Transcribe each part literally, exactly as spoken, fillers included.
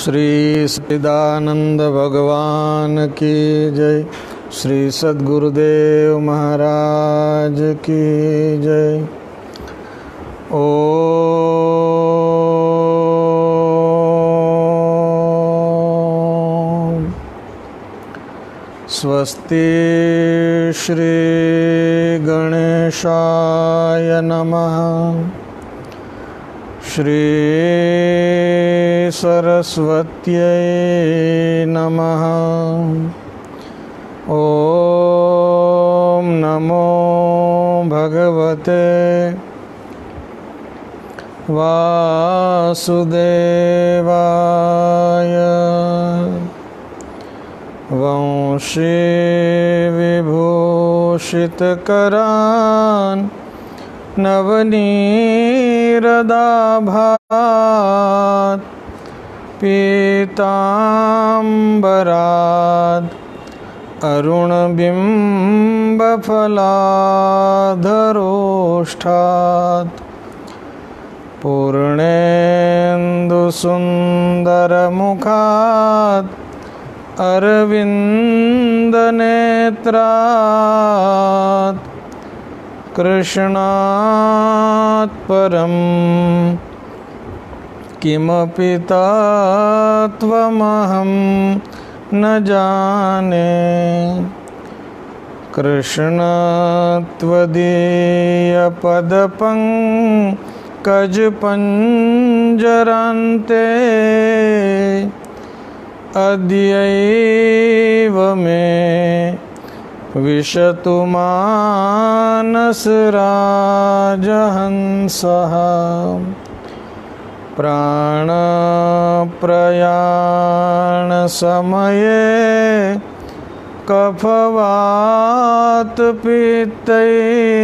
श्री सच्चिदानंद भगवान की जय। श्री सद्गुरुदेव महाराज की जय। ओम स्वस्ति श्री गणेशाय नमः। श्री सरस्वत्यै नमः। ओम नमो भगवते वासुदेवाय। वंशी विभूषितकरान् नवनीरदाभात् पीताम्बरात् अरुणबिम्बफलाधरोष्ठात् पूर्णेन्दुसुन्दरमुखात् अरविन्दनेत्रात् कृष्णात् परं किमपि तत्त्वमहं न जाने। कृष्ण त्वदीयपदपङ्कजपञ्जरान्ते अद्यैव मे विशतु मानसराजहंसः। प्राणप्रयाणसमये कफवातपित्तैः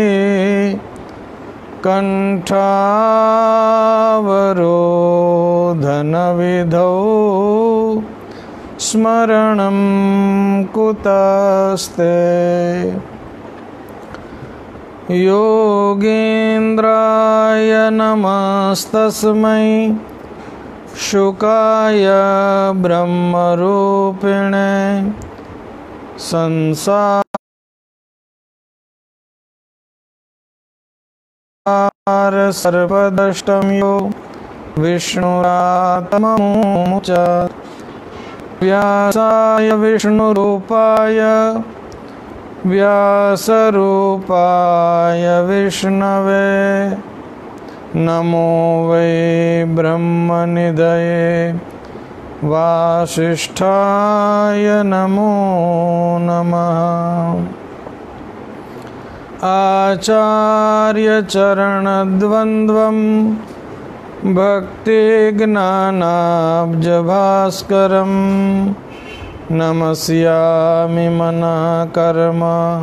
कण्ठावरोधनविधौ स्मरणं कुतस्ते। योगेन्द्राय नमस्तस्मै शुकाय ब्रह्मरूपिणे संसार सर्वदष्टम्यो विष्णुरात्ममुच। व्यासाय विष्णुरूपाय व्यासरूपाय विष्णवे नमो वै ब्रह्मनिधये वासिष्ठाय नमो नमः। आचार्यचरणद्वन्द्वं भक्तिज्ञानाब्जभास्करं नमस्यामि मनः कर्म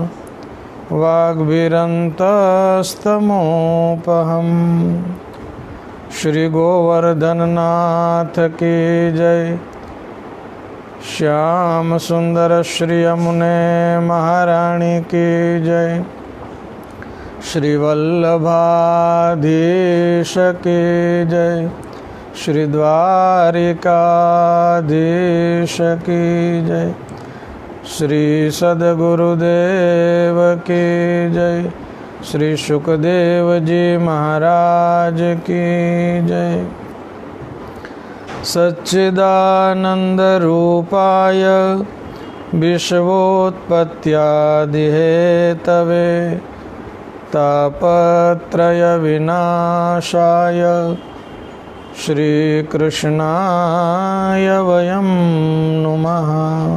वाग्भिरन्तस्तमोपहम्। श्री गोवर्धननाथ की जय। श्याम सुंदर श्री यमुने महारानी की जय। श्री वल्लभाधीश की जय। श्री द्वारिकाधीश की जय। श्री सद्गुरुदेव की जय। श्री शुकदेव जी महाराज की जय। सच्चिदानंद रूपाय विश्वोत्पत्त्यादिहेतवे तापत्रय विनाशाय श्री कृष्णाय वयं नुमः।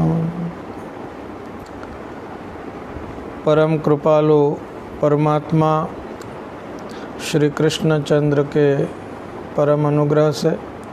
परम कृपालु परमात्मा श्री कृष्णचंद्र के परम अनुग्रह से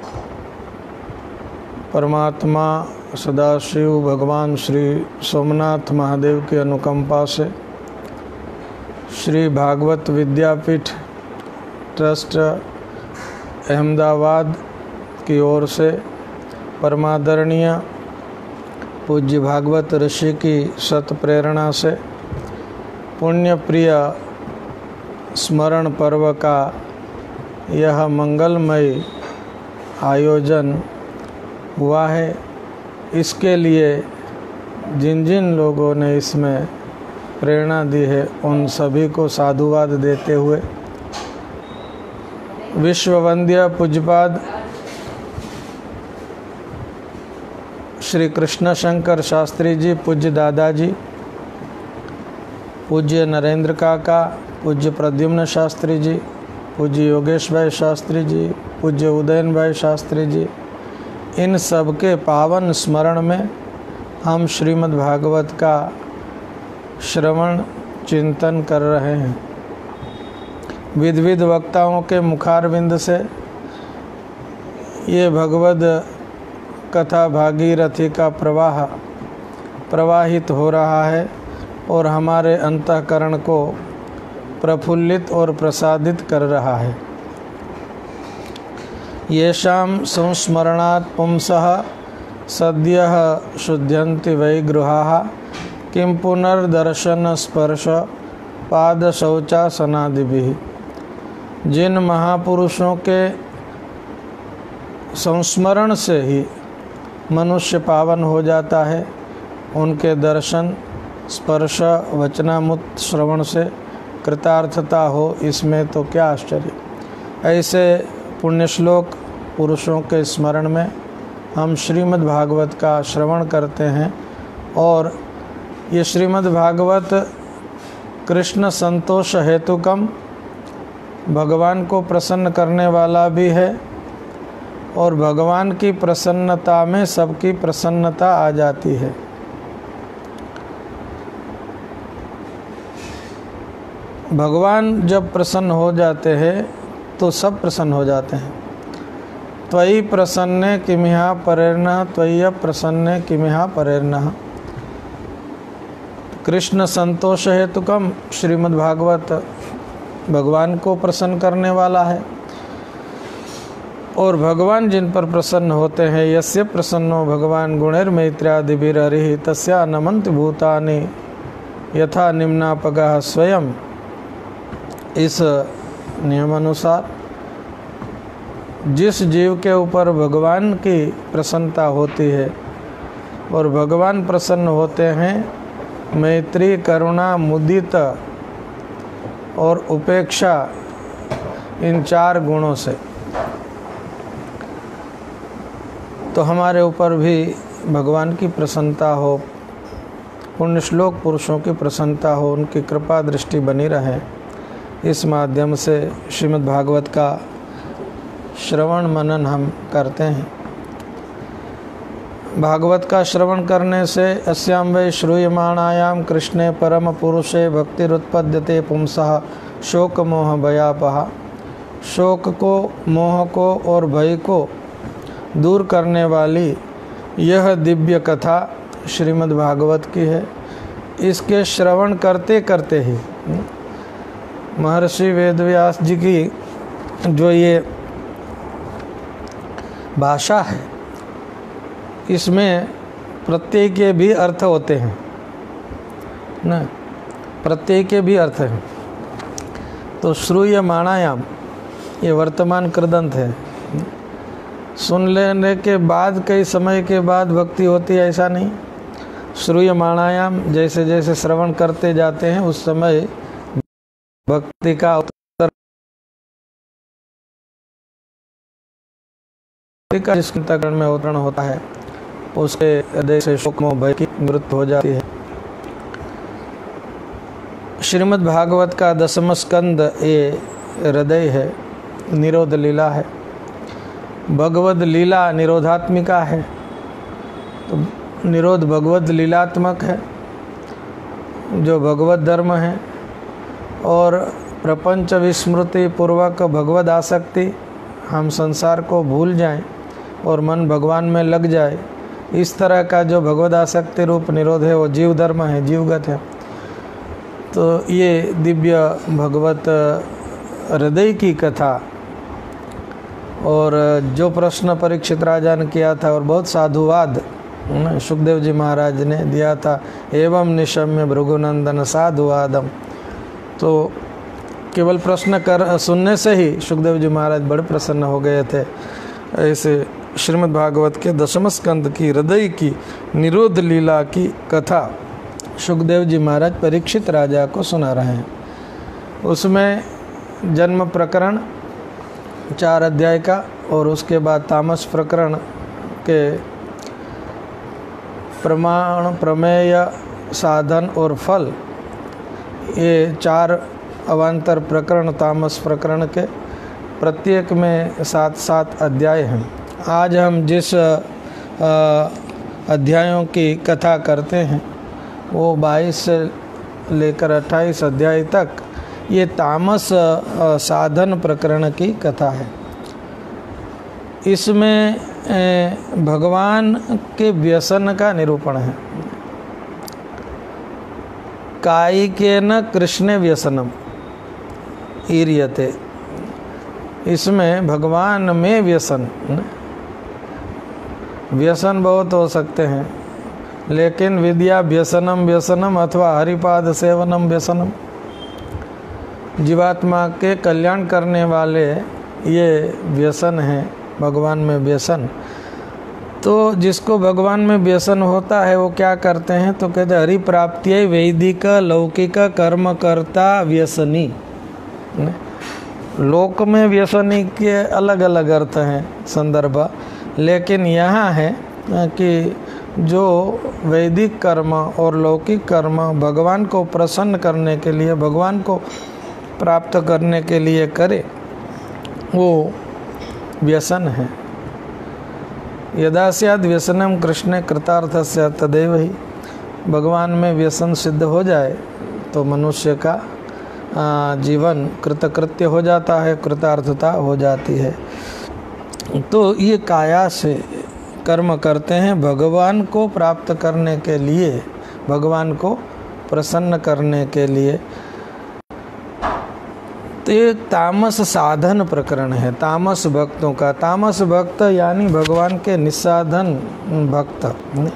परमात्मा सदाशिव भगवान श्री सोमनाथ महादेव की अनुकंपा से श्री भागवत विद्यापीठ ट्रस्ट अहमदाबाद की ओर से परमादरणीय पूज्य भागवत ऋषि की सत प्रेरणा से पुण्य प्रिय स्मरण पर्व का यह मंगलमय आयोजन हुआ है। इसके लिए जिन जिन लोगों ने इसमें प्रेरणा दी है उन सभी को साधुवाद देते हुए विश्ववंद्य पूज्यपाद श्री कृष्ण शंकर शास्त्री जी, पूज्य दादाजी, पूज्य नरेंद्र काका, पूज्य प्रद्युम्न शास्त्री जी, पूज्य योगेश भाई शास्त्री जी, पूज्य उदयन भाई शास्त्री जी, इन सब के पावन स्मरण में हम श्रीमद् भागवत का श्रवण चिंतन कर रहे हैं। विध विध वक्ताओं के मुखारविंद से ये भगवद कथा भागीरथी का प्रवाह प्रवाहित हो रहा है और हमारे अंतःकरण को प्रफुल्लित और प्रसादित कर रहा है। येषां संस्मरणात् पुंसः सद्यः शुद्ध्यन्ति वै गृहाः किं पुनर्दर्शन स्पर्श पाद शौचासनादिभिः। जिन महापुरुषों के संस्मरण से ही मनुष्य पावन हो जाता है, उनके दर्शन स्पर्श वचनामुक्त श्रवण से कृतार्थता हो, इसमें तो क्या आश्चर्य। ऐसे पुण्यश्लोक पुरुषों के स्मरण में हम श्रीमद् भागवत का श्रवण करते हैं। और ये श्रीमद् भागवत कृष्ण संतोष हेतुकम, भगवान को प्रसन्न करने वाला भी है और भगवान की प्रसन्नता में सबकी प्रसन्नता आ जाती है। भगवान जब प्रसन्न हो जाते हैं तो सब प्रसन्न हो जाते हैं। त्वयि प्रसन्ने किमिहा परेर्नः, त्वय्य प्रसन्ने किमिहा परेर्नः। कृष्ण संतोष हेतुकम, श्रीमद् भागवत भगवान को प्रसन्न करने वाला है और भगवान जिन पर प्रसन्न होते हैं, यस्य प्रसन्नो भगवान गुणैर्मैत्र्यादिभिरहरिः तस्या नमन्ति भूतानि यथा निम्नापगः स्वयं। इस नियमानुसार जिस जीव के ऊपर भगवान की प्रसन्नता होती है और भगवान प्रसन्न होते हैं, मैत्री, करुणा, मुदित और उपेक्षा, इन चार गुणों से, तो हमारे ऊपर भी भगवान की प्रसन्नता हो, पुण्यश्लोक पुरुषों की प्रसन्नता हो, उनकी कृपा दृष्टि बनी रहे। इस माध्यम से श्रीमद् भागवत का श्रवण मनन हम करते हैं। भागवत का श्रवण करने से अस्यां वै श्रूयमाणायां कृष्णे परम पुरुषे भक्तिरुत्पद्यते पुंसः शोक मोह भयापहा। शोक को, मोह को और भय को दूर करने वाली यह दिव्य कथा श्रीमद् भागवत की है। इसके श्रवण करते करते ही महर्षि वेदव्यास जी की जो ये भाषा है, इसमें प्रत्यय के भी अर्थ होते हैं ना, प्रत्यय के भी अर्थ हैं। तो श्रूयमाणायाम ये वर्तमान कृदंत है। सुन लेने के बाद कई समय के बाद भक्ति होती है, ऐसा नहीं। श्रूयमाणायाम, जैसे जैसे श्रवण करते जाते हैं उस समय भक्ति का उत्तर का जिस अंतःकरण में अवतरण होता है, उसके हृदय से शोक मोह भय की मृत्यु हो जाती है। श्रीमद् भागवत का दसम स्कंद ये हृदय है, निरोध लीला है। भगवद लीला निरोधात्मिका है, तो निरोध भगवद लीलात्मक है, जो भगवद धर्म है। और प्रपंच विस्मृति पूर्वक भगवद आसक्ति, हम संसार को भूल जाएं और मन भगवान में लग जाए, इस तरह का जो भगवद आसक्ति रूप निरोध है वो जीव धर्म है, जीवगत है। तो ये दिव्य भगवत हृदय की कथा, और जो प्रश्न परीक्षित राजा ने किया था और बहुत साधुवाद सुखदेव जी महाराज ने दिया था, एवं निशम्य भृगुनंदन साधुवादम, तो केवल प्रश्न कर सुनने से ही सुखदेव जी महाराज बड़े प्रसन्न हो गए थे। ऐसे श्रीमद् भागवत के दशम स्कंद की हृदय की निरोध लीला की कथा सुखदेव जी महाराज परीक्षित राजा को सुना रहे हैं। उसमें जन्म प्रकरण चार अध्याय का और उसके बाद तामस प्रकरण के प्रमाण, प्रमेय, साधन और फल, ये चार अवान्तर प्रकरण तामस प्रकरण के प्रत्येक में सात सात अध्याय हैं। आज हम जिस अध्यायों की कथा करते हैं वो बाईस से लेकर अट्ठाईस अध्याय तक ये तामस साधन प्रकरण की कथा है। इसमें भगवान के व्यसन का निरूपण है। कायिकेन कृष्ण व्यसनम ईर्यते, इसमें भगवान में व्यसन, व्यसन बहुत हो सकते हैं, लेकिन विद्या व्यसनम व्यसनम अथवा हरिपाद सेवनम व्यसनम, जीवात्मा के कल्याण करने वाले ये व्यसन हैं, भगवान में व्यसन। तो जिसको भगवान में व्यसन होता है वो क्या करते हैं, तो कहते हैं हरि प्राप्ति वैदिक लौकिक कर्मकर्ता व्यसनी। लोक में व्यसनी के अलग अलग अर्थ हैं, संदर्भ, लेकिन यहाँ है कि जो वैदिक कर्म और लौकिक कर्म भगवान को प्रसन्न करने के लिए, भगवान को प्राप्त करने के लिए करे, वो व्यसन है। यदा स्याद् व्यसनम कृष्ण कृतार्थस्य तदेव ही, भगवान में व्यसन सिद्ध हो जाए तो मनुष्य का जीवन कृतकृत्य हो जाता है, कृतार्थता हो जाती है। तो ये काया से कर्म करते हैं भगवान को प्राप्त करने के लिए, भगवान को प्रसन्न करने के लिए। तो ये तामस साधन प्रकरण है, तामस भक्तों का। तामस भक्त यानी भगवान के निस्साधन भक्त।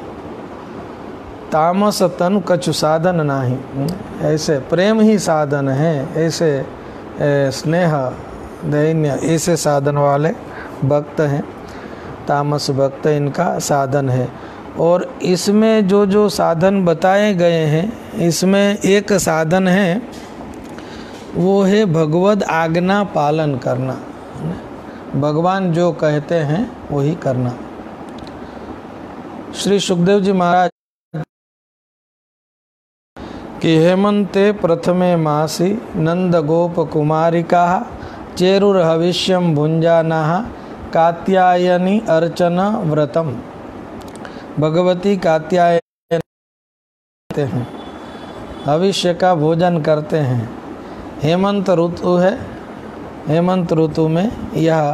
तामस तनु कछु साधन नाही, ऐसे प्रेम ही साधन है, ऐसे स्नेह दैन्य ऐसे साधन वाले भक्त हैं। तामस भक्त इनका साधन है। और इसमें जो जो साधन बताए गए हैं, इसमें एक साधन है, वो है भगवद आज्ञा पालन करना। भगवान जो कहते हैं वही करना। श्री सुखदेव जी महाराज कि हेमंते प्रथमे मासी नंद गोप कुमारिका चेरुर्हविष्यम भुंजाना कात्यायनी अर्चन व्रतम। भगवती कात्यायनी करते हैं, भविष्य का भोजन करते हैं। हेमंत ऋतु है, हेमंत ऋतु में यह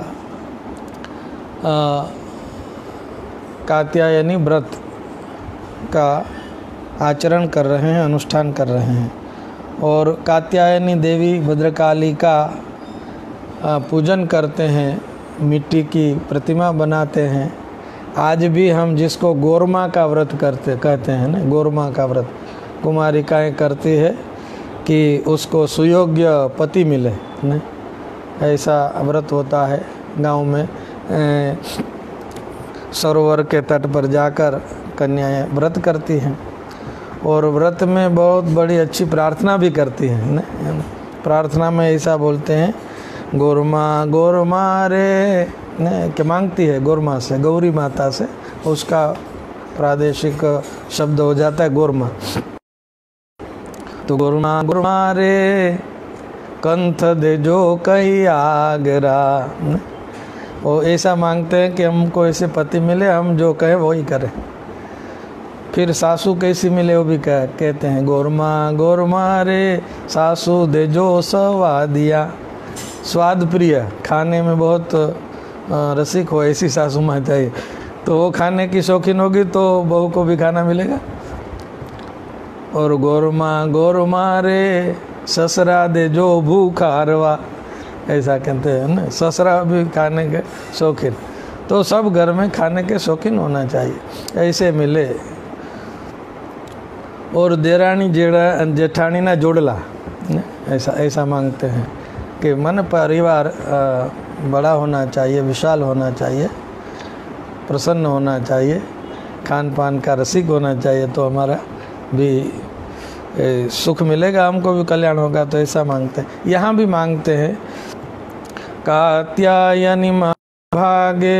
कात्यायनी व्रत का आचरण कर रहे हैं, अनुष्ठान कर रहे हैं। और कात्यायनी देवी भद्रकाली का पूजन करते हैं, मिट्टी की प्रतिमा बनाते हैं। आज भी हम जिसको गोरमा का व्रत करते कहते हैं ना, गोरमा का व्रत कुमारिकाएं करती है कि उसको सुयोग्य पति मिले न, ऐसा व्रत होता है। गांव में सरोवर के तट पर जाकर कन्याएं व्रत करती हैं और व्रत में बहुत बड़ी अच्छी प्रार्थना भी करती हैं न। प्रार्थना में ऐसा बोलते हैं, गोरमा गोरमा रे न, क्या मांगती है गोरमा से, गौरी माता से, उसका प्रादेशिक शब्द हो जाता है गोरमा। तो गोरमा गोरमा रे कंथ दे जो कही आगरा, वो ऐसा मांगते हैं कि हमको ऐसे पति मिले, हम जो कहे वही करें। फिर सासू कैसी मिले वो भी कह कहते हैं, गोरमा गोरमा रे सासू दे जो स्वादिया। स्वाद प्रिय, खाने में बहुत रसिक हो, ऐसी सासू माँ चाहिए। तो वो खाने की शौकीन होगी तो बहू को भी खाना मिलेगा। और गोरमा गोरमा रे ससुरा दे जो भूखा हरवा, ऐसा कहते हैं ना, ससुरा भी खाने के शौकीन। तो सब घर में खाने के शौकीन होना चाहिए, ऐसे मिले। और देरानी जेड़ा जेठानी ना जोड़ला, ऐसा ऐसा मांगते हैं कि मन परिवार बड़ा होना चाहिए, विशाल होना चाहिए। प्रसन्न होना चाहिए, खान पान का रसिक होना चाहिए, तो हमारा भी ए, सुख मिलेगा, हमको भी कल्याण होगा। तो ऐसा मांगते हैं, यहाँ भी मांगते हैं। कात्यायनी महाभागे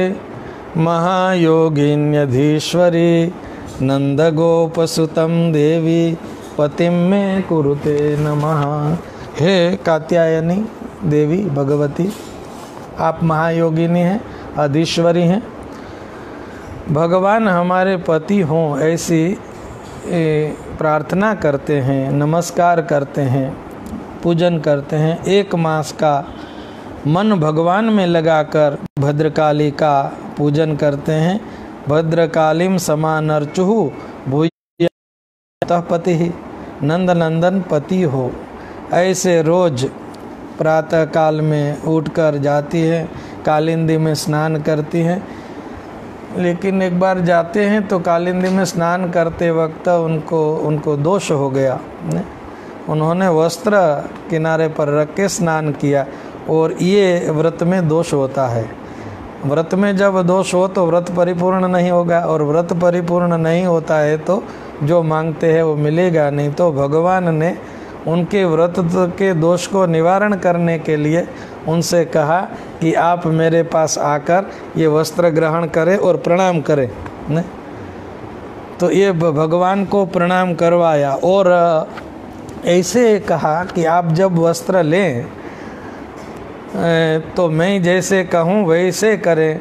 महायोगिन्यधीश्वरी नंदगोपसुतं देवी पतिं मे कुरुते नमः। हे कात्यायनी देवी भगवती, आप महायोगिनी हैं, अधीश्वरी हैं, भगवान हमारे पति हों ऐसी प्रार्थना करते हैं, नमस्कार करते हैं, पूजन करते हैं। एक मास का मन भगवान में लगाकर भद्रकाली का पूजन करते हैं। भद्रकालीम समानर्चुहु भूयः पति, नंद नंदन पति हो, ऐसे रोज प्रातः काल में उठकर जाती है, कालिंदी में स्नान करती हैं। लेकिन एक बार जाते हैं तो कालिंदी में स्नान करते वक्त उनको उनको दोष हो गया। उन्होंने वस्त्र किनारे पर रख के स्नान किया, और ये व्रत में दोष होता है। व्रत में जब दोष हो तो व्रत परिपूर्ण नहीं होगा, और व्रत परिपूर्ण नहीं होता है तो जो मांगते हैं वो मिलेगा नहीं। तो भगवान ने उनके व्रत के दोष को निवारण करने के लिए उनसे कहा कि आप मेरे पास आकर ये वस्त्र ग्रहण करें और प्रणाम करें। ने? तो ये भगवान को प्रणाम करवाया, और ऐसे कहा कि आप जब वस्त्र लें तो मैं जैसे कहूँ वैसे करें।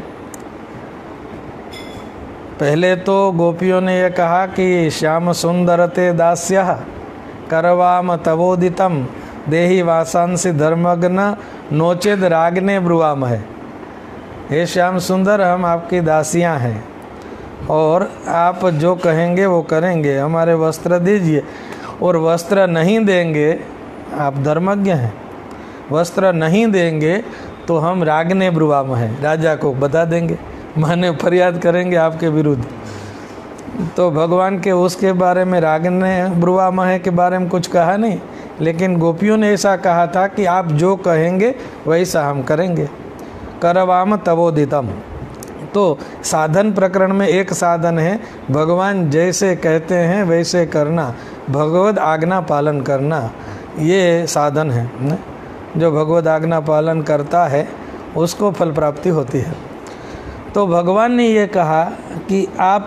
पहले तो गोपियों ने यह कहा कि श्याम सुंदरते दास्यः करवाम तवोदितम देहि वासांसि धर्मग्न नोचेद रागने ब्रुवाम है। हे श्याम सुंदर, हम आपकी दासियां हैं और आप जो कहेंगे वो करेंगे, हमारे वस्त्र दीजिए। और वस्त्र नहीं देंगे, आप धर्मज्ञ हैं, वस्त्र नहीं देंगे तो हम रागने ब्रुवाम हैं, राजा को बता देंगे, माने फरियाद करेंगे आपके विरुद्ध। तो भगवान के उसके बारे में रागने ब्रुवाम है के बारे में कुछ कहा नहीं, लेकिन गोपियों ने ऐसा कहा था कि आप जो कहेंगे वैसा हम करेंगे। करवाम तवोदितम, तो साधन प्रकरण में एक साधन है भगवान जैसे कहते हैं वैसे करना, भगवद आज्ञा पालन करना, ये साधन है। जो भगवद आज्ञा पालन करता है उसको फल प्राप्ति होती है। तो भगवान ने ये कहा कि आप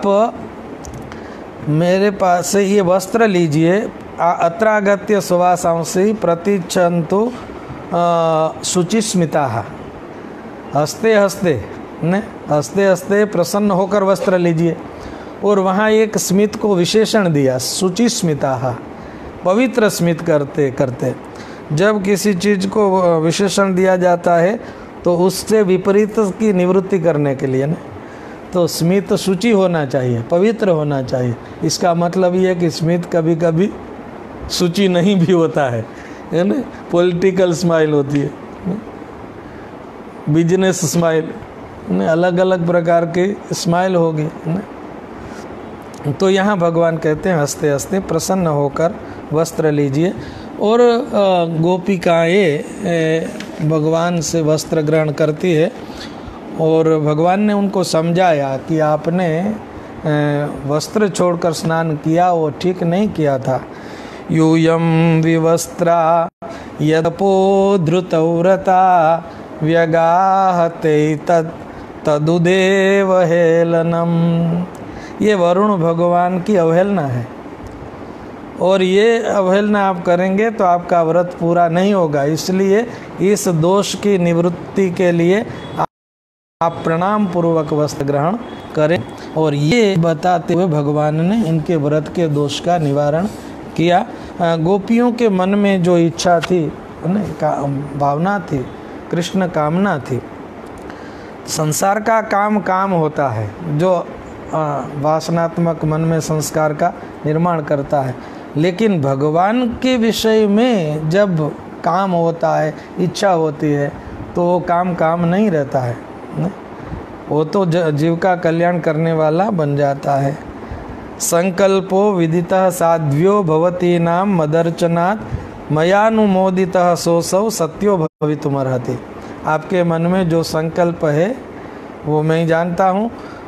मेरे पास से ये वस्त्र लीजिए, अत्रागत्य सुवासांसि प्रतिच्छन्तु शुचिस्मिता, हंसते हंसते ने हंसते हंसते प्रसन्न होकर वस्त्र लीजिए। और वहाँ एक स्मित को विशेषण दिया, शुचिस्मिता, पवित्र स्मित करते करते। जब किसी चीज़ को विशेषण दिया जाता है तो उससे विपरीत की निवृत्ति करने के लिए ना, तो स्मित शुचि होना चाहिए, पवित्र होना चाहिए। इसका मतलब ये है कि स्मित कभी कभी शुचि नहीं भी होता है, है ना। पॉलिटिकल स्माइल होती है, बिजनेस स्माइल, अलग अलग प्रकार के स्माइल होगी ना। तो यहाँ भगवान कहते हैं हंसते हंसते प्रसन्न होकर वस्त्र लीजिए। और गोपिकाएँ भगवान से वस्त्र ग्रहण करती है, और भगवान ने उनको समझाया कि आपने वस्त्र छोड़कर स्नान किया वो ठीक नहीं किया था। यूयम विवस्त्रा यदपो धृतव्रता व्यगाहते तत् तदुदेव हेलनम, ये वरुण भगवान की अवहेलना है, और ये अवहेलना आप करेंगे तो आपका व्रत पूरा नहीं होगा। इसलिए इस दोष की निवृत्ति के लिए आप प्रणाम पूर्वक वस्त्र ग्रहण करें। और ये बताते हुए भगवान ने इनके व्रत के दोष का निवारण किया। गोपियों के मन में जो इच्छा थी, भावना थी, कृष्ण कामना थी, संसार का काम काम होता है, जो वासनात्मक मन में संस्कार का निर्माण करता है। लेकिन भगवान के विषय में जब काम होता है, इच्छा होती है, तो वो काम काम नहीं रहता है, नहीं? वो तो जीव का कल्याण करने वाला बन जाता है। संकल्पो विदितः साध्व्यो भवती नाम मदर्चनात् मयानुमोदितः सोऽसौ सत्यो भवितुमर्हति। आपके मन में जो संकल्प है वो मैं जानता हूँ,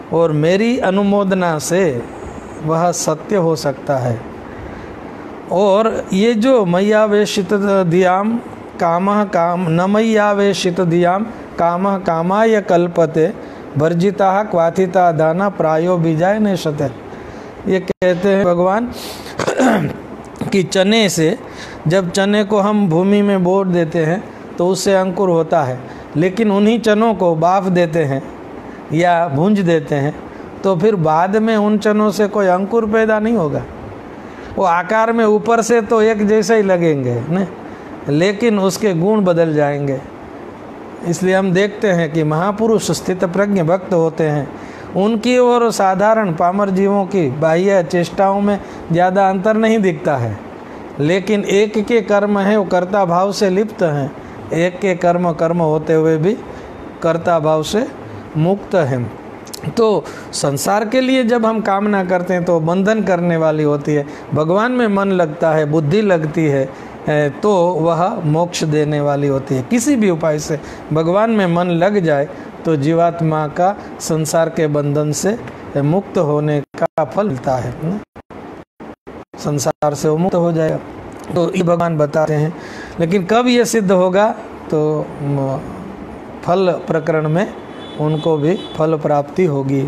और मेरी अनुमोदना से वह सत्य हो सकता है। और ये जो मय्यावेशित धियाम कामः काम न मय्यावेशित धियाम कामः कामाय कल्पते वर्जिता क्वाथिता दाना प्रायो बीजाय नेशते। ये कहते हैं भगवान कि चने से, जब चने को हम भूमि में बो देते हैं तो उससे अंकुर होता है, लेकिन उन्हीं चनों को बाफ देते हैं या भूंज देते हैं तो फिर बाद में उन चनों से कोई अंकुर पैदा नहीं होगा। वो आकार में ऊपर से तो एक जैसे ही लगेंगे न, लेकिन उसके गुण बदल जाएंगे। इसलिए हम देखते हैं कि महापुरुष स्थित प्रज्ञ भक्त होते हैं, उनकी और साधारण पामर जीवों की बाह्य चेष्टाओं में ज़्यादा अंतर नहीं दिखता है, लेकिन एक के कर्म है वो कर्ता भाव से लिप्त हैं, एक के कर्म कर्म होते हुए भी कर्ता भाव से मुक्त हैं। तो संसार के लिए जब हम कामना करते हैं तो बंधन करने वाली होती है, भगवान में मन लगता है, बुद्धि लगती है तो वह मोक्ष देने वाली होती है। किसी भी उपाय से भगवान में मन लग जाए तो जीवात्मा का संसार के बंधन से मुक्त होने का फल मिलता है, संसार से वो मुक्त हो जाएगा। तो ये भगवान बताते हैं, लेकिन कब ये सिद्ध होगा तो फल प्रकरण में उनको भी फल प्राप्ति होगी।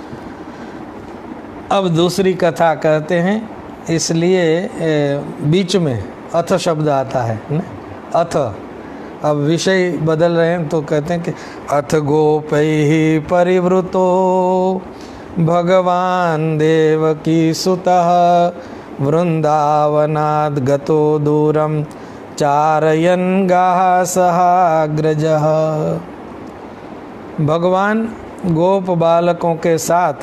अब दूसरी कथा कहते हैं, इसलिए बीच में अथ शब्द आता है न? अथ, अब विषय बदल रहे हैं तो कहते हैं कि अथ गोपैः परिवृतो भगवान देवकी सुतः वृंदावनाद् गतो दूरम चारयन् गाः सहाग्रजः। भगवान गोप बालकों के साथ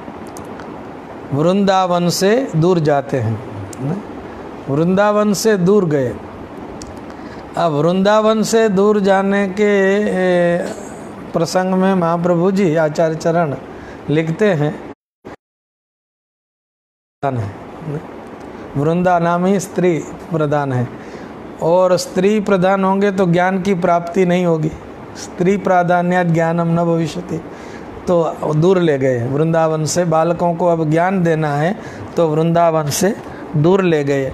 वृंदावन से दूर जाते हैं, वृंदावन से दूर गए। अब वृंदावन से दूर जाने के प्रसंग में महाप्रभु जी आचार्य चरण लिखते हैं, वृंदा नाम ही स्त्री प्रधान है, और स्त्री प्रधान होंगे तो ज्ञान की प्राप्ति नहीं होगी, स्त्री प्राधान्यात ज्ञानम न भविष्यति। तो दूर ले गए वृंदावन से, बालकों को अब ज्ञान देना है तो वृंदावन से दूर ले गए।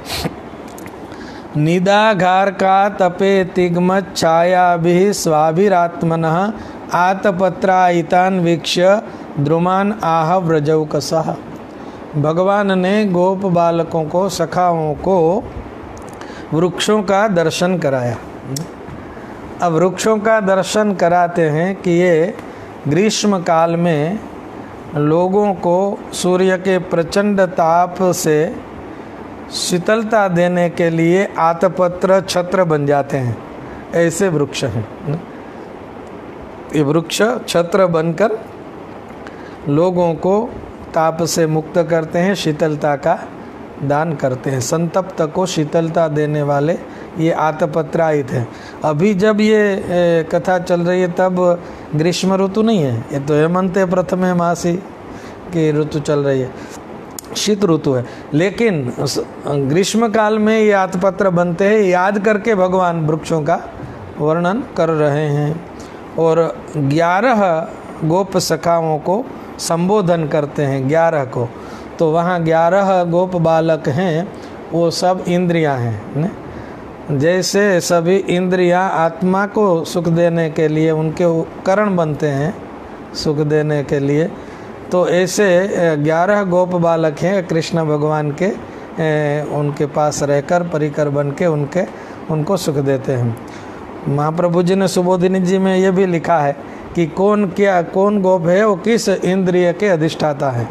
निदाघार का तपे तिग्मत छाया भी स्वाभिरात्मनः आतपत्रायितान वीक्ष्य द्रुमान आह व्रजौकसः। भगवान ने गोप बालकों को, सखाओं को वृक्षों का दर्शन कराया। अब वृक्षों का दर्शन कराते हैं कि ये ग्रीष्म काल में लोगों को सूर्य के प्रचंड ताप से शीतलता देने के लिए आतपत्र छत्र बन जाते हैं, ऐसे वृक्ष हैं। ये वृक्ष छत्र बनकर लोगों को ताप से मुक्त करते हैं, शीतलता का दान करते हैं। संतप्त को शीतलता देने वाले ये आतपत्रायित हैं। अभी जब ये कथा चल रही है तब ग्रीष्म ऋतु नहीं है, ये तो हेमंते प्रथमे मासी की ऋतु चल रही है, शीत ऋतु है। लेकिन ग्रीष्म काल में ये आतपत्र बनते हैं, याद करके भगवान वृक्षों का वर्णन कर रहे हैं। और ग्यारह गोप सखाओं को संबोधन करते हैं, ग्यारह को। तो वहाँ ग्यारह गोप बालक हैं, वो सब इंद्रियां हैं ने? जैसे सभी इंद्रियां आत्मा को सुख देने के लिए उनके उपकरण बनते हैं सुख देने के लिए, तो ऐसे ग्यारह गोप बालक हैं कृष्ण भगवान के, उनके पास रहकर परिकर बन के उनके उनको सुख देते हैं। महाप्रभु जी ने सुबोधिनी जी में ये भी लिखा है कि कौन क्या कौन गोप है वो किस इंद्रिय के अधिष्ठाता है।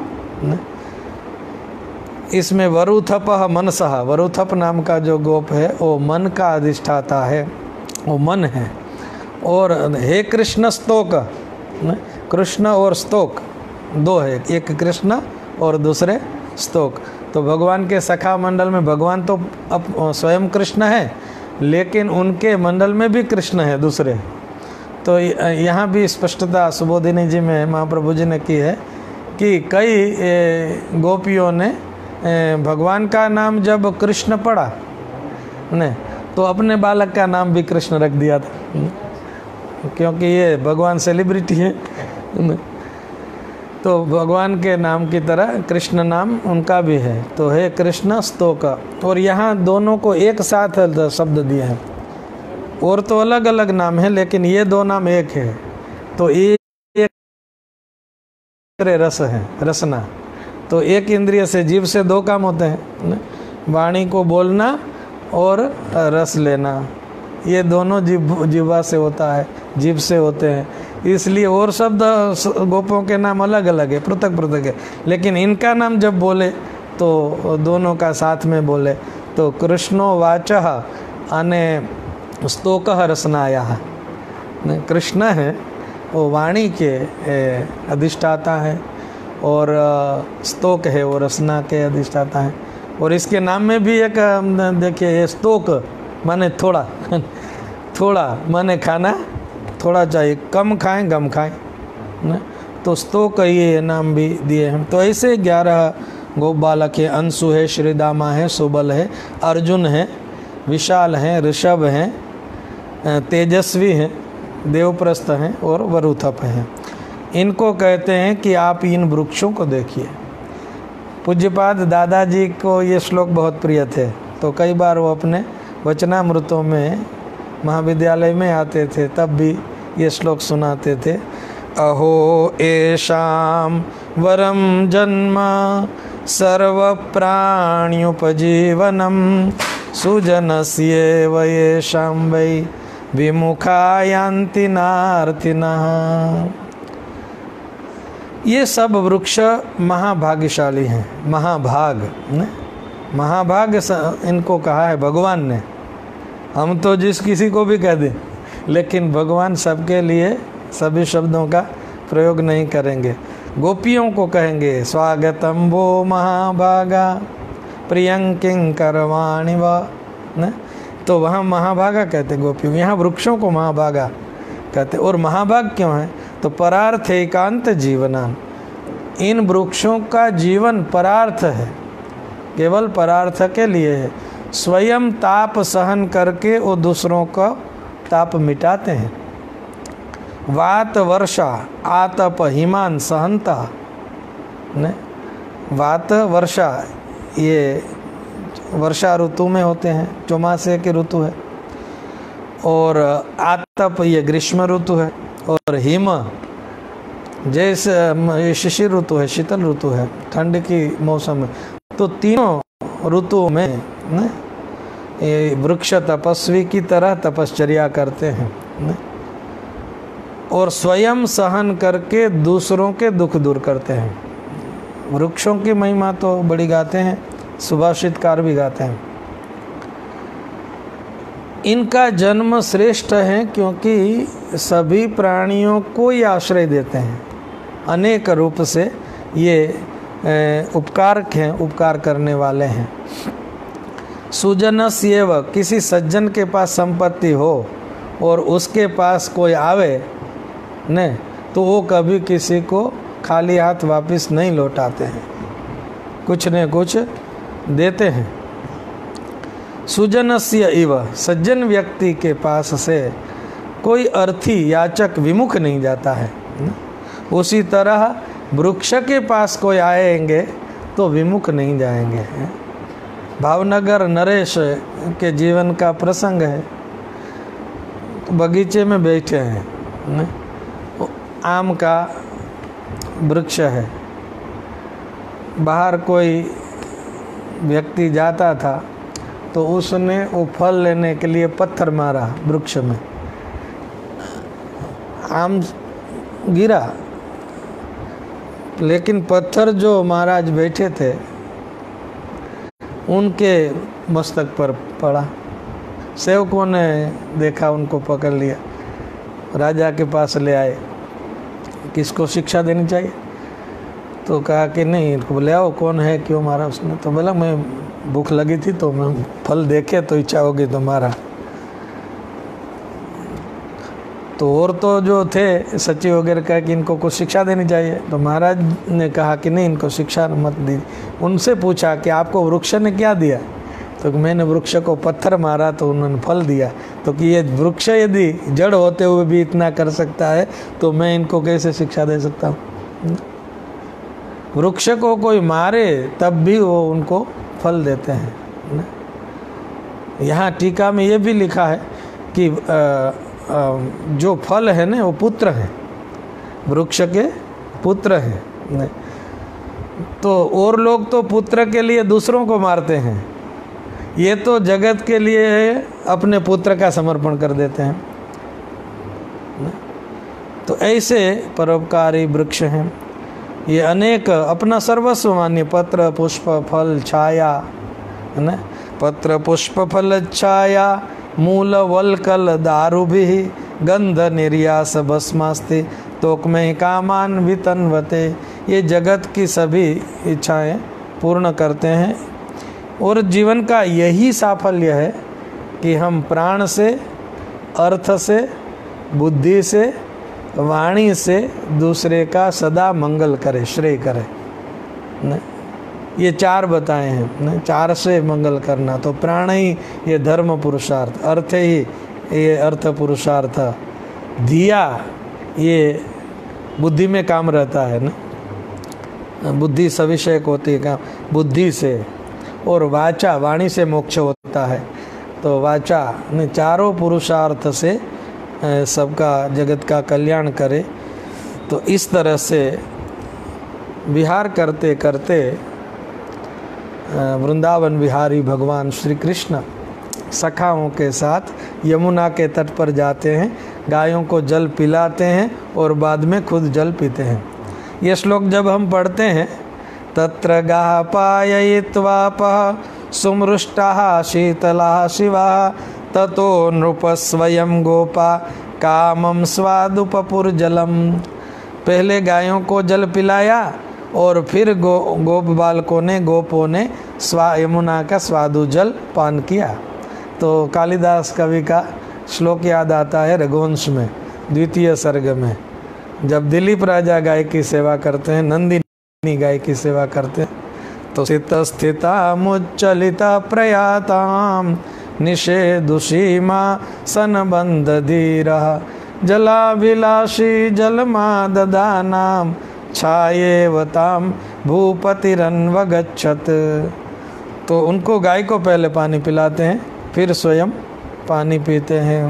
इसमें वरुथप मनसः, वरुथप नाम का जो गोप है वो मन का अधिष्ठाता है, वो मन है। और हे कृष्ण स्तोक, कृष्ण और स्तोक दो है, एक कृष्ण और दूसरे स्तोक। तो भगवान के सखा मंडल में भगवान तो अब स्वयं कृष्ण है, लेकिन उनके मंडल में भी कृष्ण है दूसरे। तो यहाँ भी स्पष्टता सुबोधिनी जी में महाप्रभु जी ने की है कि कई गोपियों ने भगवान का नाम जब कृष्ण पढ़ा ने तो अपने बालक का नाम भी कृष्ण रख दिया था, क्योंकि ये भगवान सेलिब्रिटी है। तो भगवान के नाम की तरह कृष्ण नाम उनका भी है। तो हे कृष्ण स्तोक, और यहाँ दोनों को एक साथ शब्द दिए हैं। और तो अलग अलग नाम है, लेकिन ये दो नाम एक है। तो एक रस है, रसना। तो एक इंद्रिय से, जीव से दो काम होते हैं, वाणी को बोलना और रस लेना। ये दोनों जीव जीवा से होता है, जीव से होते हैं। इसलिए और शब्द गोपों के नाम अलग अलग है, पृथक पृथक है, लेकिन इनका नाम जब बोले तो दोनों का साथ में बोले। तो कृष्णो वाचः अने स्तोकः रसनाया। कृष्ण है वो वाणी के अधिष्ठाता है, और स्तोक है वो रसना के अधिष्ठाता है। और इसके नाम में भी एक देखिए, स्तोक माने थोड़ा थोड़ा माने खाना थोड़ा चाहिए, कम खाएं गम खाएं, तो स्तोक ये नाम भी दिए हैं। तो ऐसे ग्यारह गोप बालक है। अंशु है, श्रीदामा है, सुबल है, अर्जुन है, विशाल हैं, ऋषभ हैं, तेजस्वी हैं, देवप्रस्थ हैं और वरुथप हैं। इनको कहते हैं कि आप इन वृक्षों को देखिए। पूज्यपाद दादाजी को ये श्लोक बहुत प्रिय थे, तो कई बार वो अपने वचनामृतों में महाविद्यालय में आते थे, तब भी ये श्लोक सुनाते थे। अहो एषां वरम जन्म सर्व प्राण्युपजीवनम सुजनस्येव येषां वै विमुखा यान्ति नार्तिनः। ये सब वृक्ष महाभाग्यशाली हैं, महाभाग ने महाभाग इनको कहा है भगवान ने। हम तो जिस किसी को भी कह दें, लेकिन भगवान सबके लिए सभी शब्दों का प्रयोग नहीं करेंगे। गोपियों को कहेंगे स्वागतम वो महाभागा प्रियंकिं करवाणि वा, न तो वहाँ महाभागा कहते गोपियों, यहाँ वृक्षों को महाभागा कहते। और महाभाग क्यों है? तो परार्थ एकांत जीवनान, इन वृक्षों का जीवन परार्थ है, केवल परार्थ के लिए है। स्वयं ताप सहन करके वो दूसरों का ताप मिटाते हैं। वात वर्षा आतप हिमान सहनता, ने वात वर्षा ये वर्षा ऋतु में होते हैं, चौमासे की ऋतु है। और आतप ये ग्रीष्म ऋतु है। और हिम जैसे शिशिर ऋतु है, शीतल ऋतु है, ठंड की मौसम है। तो तीनों ऋतुओं में ने ये वृक्ष तपस्वी की तरह तपश्चर्या करते हैं, ने? और स्वयं सहन करके दूसरों के दुख दूर करते हैं। वृक्षों की महिमा तो बड़ी गाते हैं, सुभाषितकार भी गाते हैं। इनका जन्म श्रेष्ठ है क्योंकि सभी प्राणियों को ये आश्रय देते हैं। अनेक रूप से ये उपकारक हैं, उपकार करने वाले हैं। सुजनस्येव, किसी सज्जन के पास संपत्ति हो और उसके पास कोई आवे ने, तो वो कभी किसी को खाली हाथ वापस नहीं लौटाते हैं, कुछ न कुछ देते हैं। सुजनस्य इव, सज्जन व्यक्ति के पास से कोई अर्थी याचक विमुख नहीं जाता है। उसी तरह वृक्ष के पास कोई आएंगे तो विमुख नहीं जाएंगे। भावनगर नरेश के जीवन का प्रसंग है। तो बगीचे में बैठे हैं, आम का वृक्ष है, बाहर कोई व्यक्ति जाता था तो उसने वो फल लेने के लिए पत्थर मारा वृक्ष में, आम गिरा, लेकिन पत्थर जो महाराज बैठे थे उनके मस्तक पर पड़ा। सेवकों ने देखा, उनको पकड़ लिया, राजा के पास ले आए, किसको शिक्षा देनी चाहिए? तो कहा कि नहीं, इनको ले आओ, कौन है, क्यों मारा उसने? तो बोला मैं भूख लगी थी तो मैं फल देखे तो इच्छा होगी तो मारा। तो और तो जो थे सचिव वगैरह कहा कि इनको कुछ शिक्षा देनी चाहिए। तो महाराज ने कहा कि नहीं, इनको शिक्षा मत दी। उनसे पूछा कि आपको वृक्ष ने क्या दिया? तो मैंने वृक्ष को पत्थर मारा तो उन्होंने फल दिया। तो कि ये वृक्ष यदि जड़ होते हुए भी इतना कर सकता है तो मैं इनको कैसे शिक्षा दे सकता हूँ? वृक्ष को कोई मारे तब भी वो उनको फल देते हैं ना। यहाँ टीका में ये भी लिखा है कि आ, आ, जो फल है ना वो पुत्र हैं, वृक्ष के पुत्र हैं। तो और लोग तो पुत्र के लिए दूसरों को मारते हैं, ये तो जगत के लिए अपने पुत्र का समर्पण कर देते हैं। तो ऐसे परोपकारी वृक्ष हैं ये, अनेक अपना सर्वस्व मान्य, पत्र पुष्प फल छाया है ना। पत्र पुष्प फल छाया मूल वलकल दारु भी गंध निर्यास भस्मास्ति तोक में कामान वितन्वते। ये जगत की सभी इच्छाएं पूर्ण करते हैं और जीवन का यही साफल्य है कि हम प्राण से, अर्थ से, बुद्धि से, वाणी से दूसरे का सदा मंगल करे, श्रेय करे न? ये चार बताए हैं न? चार से मंगल करना, तो प्राण ही ये धर्म पुरुषार्थ, अर्थ ही ये अर्थ पुरुषार्थ, धिया ये बुद्धि में काम रहता है ना, बुद्धि सविषयक होती है काम बुद्धि से, और वाचा वाणी से मोक्ष होता है। तो वाचा ने चारों पुरुषार्थ से सबका जगत का कल्याण करे। तो इस तरह से विहार करते करते वृंदावन विहारी भगवान श्री कृष्ण सखाओं के साथ यमुना के तट पर जाते हैं, गायों को जल पिलाते हैं और बाद में खुद जल पीते हैं। ये श्लोक जब हम पढ़ते हैं, तत्र गाः पाययित्वापः सुमृष्टाः शीतलाः शिवाः ततो नृप स्वयं गोपा कामम स्वादुपपुर जलम। पहले गायों को जल पिलाया और फिर गो गोप बालकों ने, गोपों ने स्वा यमुना का स्वादु जल पान किया। तो कालिदास कवि का श्लोक याद आता है रघुवंश में, द्वितीय सर्ग में, जब दिलीप राजा गाय की सेवा करते हैं, नंदिनी गाय की सेवा करते हैं, तो स्थित स्थिता मुच्चलिता प्रयाताम निषेधुषीमा सनबंध धीरः जलाभिलाषी जलमा ददानाम छायेवताम भूपतिरन्वगच्छत। तो उनको गाय को पहले पानी पिलाते हैं, फिर स्वयं पानी पीते हैं।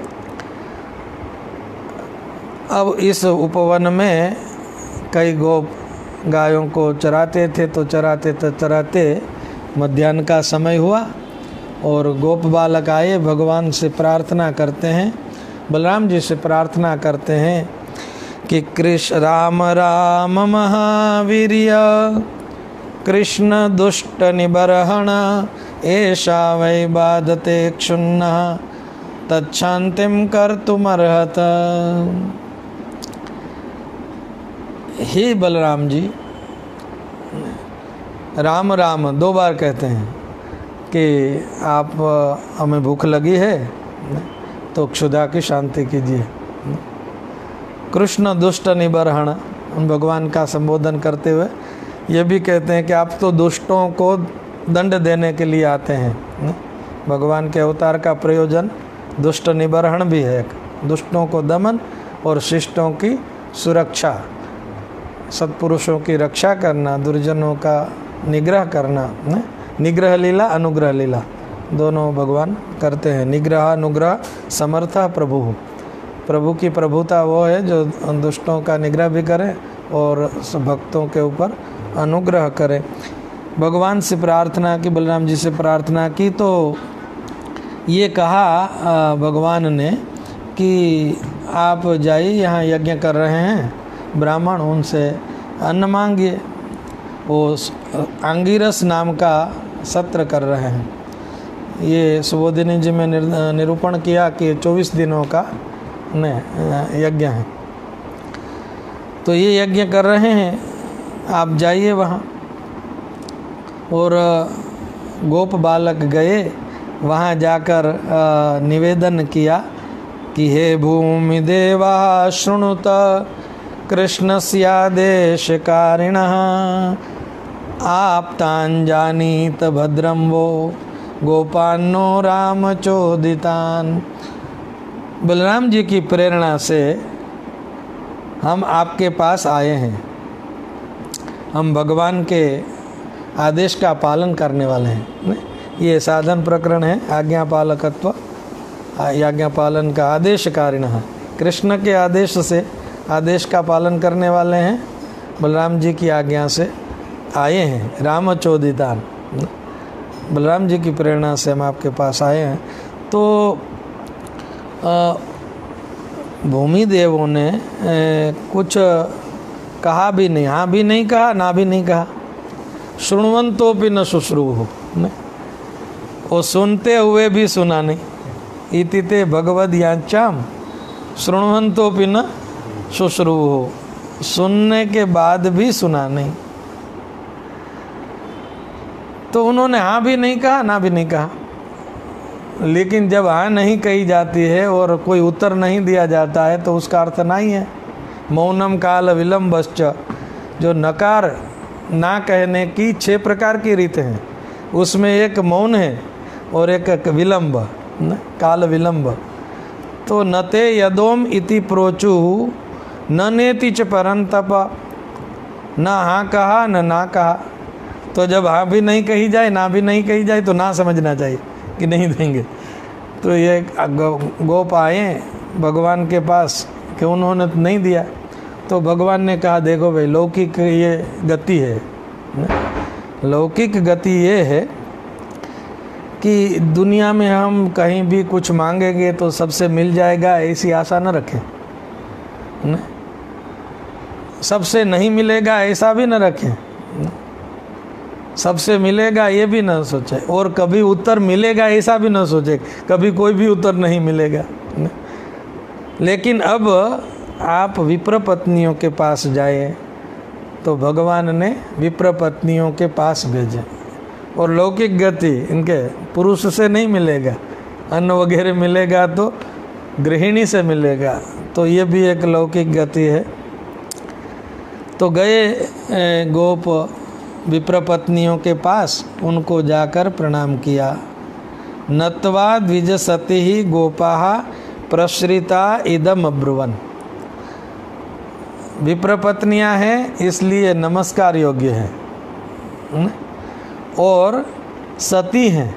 अब इस उपवन में कई गोप गायों को चराते थे, तो चराते तो चराते मध्याह्न का समय हुआ और गोप बालक आए, भगवान से प्रार्थना करते हैं, बलराम जी से प्रार्थना करते हैं कि कृष्ण राम राम महावीर्य कृष्ण दुष्ट निबर्हण एषा वै बाधते क्षुण्णः तच्छान्तिं कर्तुमर्हत। हे बलराम जी, राम राम दो बार कहते हैं कि आप हमें भूख लगी है तो क्षुधा की शांति कीजिए। कृष्ण दुष्ट निबर्हण, भगवान का संबोधन करते हुए ये भी कहते हैं कि आप तो दुष्टों को दंड देने के लिए आते हैं। भगवान के अवतार का प्रयोजन दुष्ट निबर्हण भी है, दुष्टों को दमन और शिष्टों की सुरक्षा, सत्पुरुषों की रक्षा करना, दुर्जनों का निग्रह करना। निग्रह लीला, अनुग्रह लीला दोनों भगवान करते हैं। निग्रह अनुग्रह समर्थ प्रभु, प्रभु की प्रभुता वो है जो दुष्टों का निग्रह भी करे और भक्तों के ऊपर अनुग्रह करे। भगवान से प्रार्थना की, बलराम जी से प्रार्थना की, तो ये कहा भगवान ने कि आप जाइए, यहाँ यज्ञ कर रहे हैं ब्राह्मण, उनसे अन्न मांगिए। वो आंगिरस नाम का सत्र कर रहे हैं। ये सुबोधिनी जी में निरूपण किया कि चौबीस दिनों का ने यज्ञ है। तो ये यज्ञ कर रहे हैं, आप जाइए वहाँ। और गोप बालक गए, वहाँ जाकर निवेदन किया कि हे भूमि देवा शृणुत कृष्णस्यादेशकारिणः आप्तान् जानीत भद्रं वो गोपान्नो रामचोदितान्। बलराम जी की प्रेरणा से हम आपके पास आए हैं। हम भगवान के आदेश का पालन करने वाले हैं। ये साधन प्रकरण है, आज्ञा पालकत्व, आज्ञा पालन का आदेशकारिण है। कृष्ण के आदेश से आदेश का पालन करने वाले हैं, बलराम जी की आज्ञा से आए हैं। रामचोदितान, बलराम जी की प्रेरणा से हम आपके पास आए हैं। तो भूमि देवों ने ए, कुछ कहा भी नहीं, हाँ भी नहीं कहा, ना भी नहीं कहा। श्रृण्वंतो भी न शुश्रूः, वो सुनते हुए भी सुना नहीं। इति ते भगवद याचाम श्रृण्वंतो भी न शुश्रूः, सुनने के बाद भी सुना नहीं। तो उन्होंने हाँ भी नहीं कहा, ना भी नहीं कहा। लेकिन जब हाँ नहीं कही जाती है और कोई उत्तर नहीं दिया जाता है तो उसका अर्थ नहीं है। मौनम काल विलम्बश्च, जो नकार ना कहने की छह प्रकार की रीतें हैं, उसमें एक मौन है और एक विलम्ब, न काल विलम्ब। तो नते यदोम इति प्रोचु न नेति च परंतप, न हाँ कहा न ना कहा। तो जब हाँ भी नहीं कही जाए, ना भी नहीं कही जाए, तो ना समझना चाहिए कि नहीं देंगे। तो ये गोप आए भगवान के पास कि उन्होंने तो नहीं दिया। तो भगवान ने कहा देखो भाई, लौकिक ये गति है, लौकिक गति ये है कि दुनिया में हम कहीं भी कुछ मांगेंगे तो सबसे मिल जाएगा, ऐसी आशा न रखें। न? सबसे नहीं मिलेगा ऐसा भी न रखें, न? सबसे मिलेगा ये भी न सोचे, और कभी उत्तर मिलेगा ऐसा भी न सोचे, कभी कोई भी उत्तर नहीं मिलेगा। न? लेकिन अब आप विप्र पत्नियों के पास जाए तो भगवान ने विप्र पत्नियों के पास भेजे। और लौकिक गति इनके पुरुष से नहीं मिलेगा, अन्न वगैरह मिलेगा तो गृहिणी से मिलेगा। तो ये भी एक लौकिक गति है। तो गए गोप विप्र पत्नियों के पास, उनको जाकर प्रणाम किया। नत्वा द्विजसति ही गोपाः प्रसृता इदम अब्रुवन। विप्र पत्नियां हैं इसलिए नमस्कार योग्य हैं, और सती हैं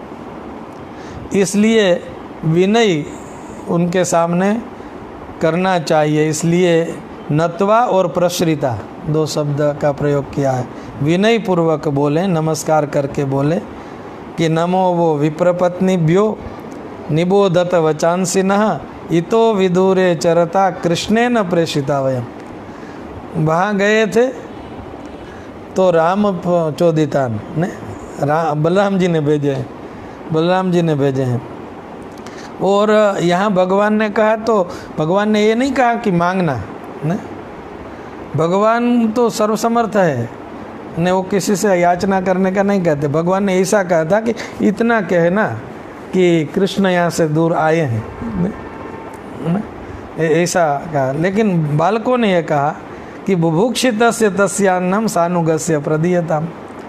इसलिए विनय उनके सामने करना चाहिए। इसलिए नत्वा और प्रसृता दो शब्द का प्रयोग किया है। विनय पूर्वक बोले, नमस्कार करके बोले कि नमो वो विप्रपत्नीभ्यो निबोधत वचांसिनः इतो विदूरे चरता कृष्णेन प्रेषिता वयम। वहाँ गए थे तो राम चोदितान ने राम बलराम जी ने भेजे हैं, बलराम जी ने भेजे हैं। और यहाँ भगवान ने कहा तो भगवान ने ये नहीं कहा कि मांगना, ने भगवान तो सर्वसमर्थ है, ने वो किसी से याचना करने का नहीं कहते। भगवान ने ऐसा कहा था कि इतना कहना कि कृष्ण यहाँ से दूर आए हैं, ऐसा कहा। लेकिन बालकों ने यह कहा कि बुभुक्षितस्य तस्यान्नम सानुगस्य प्रदीयताम।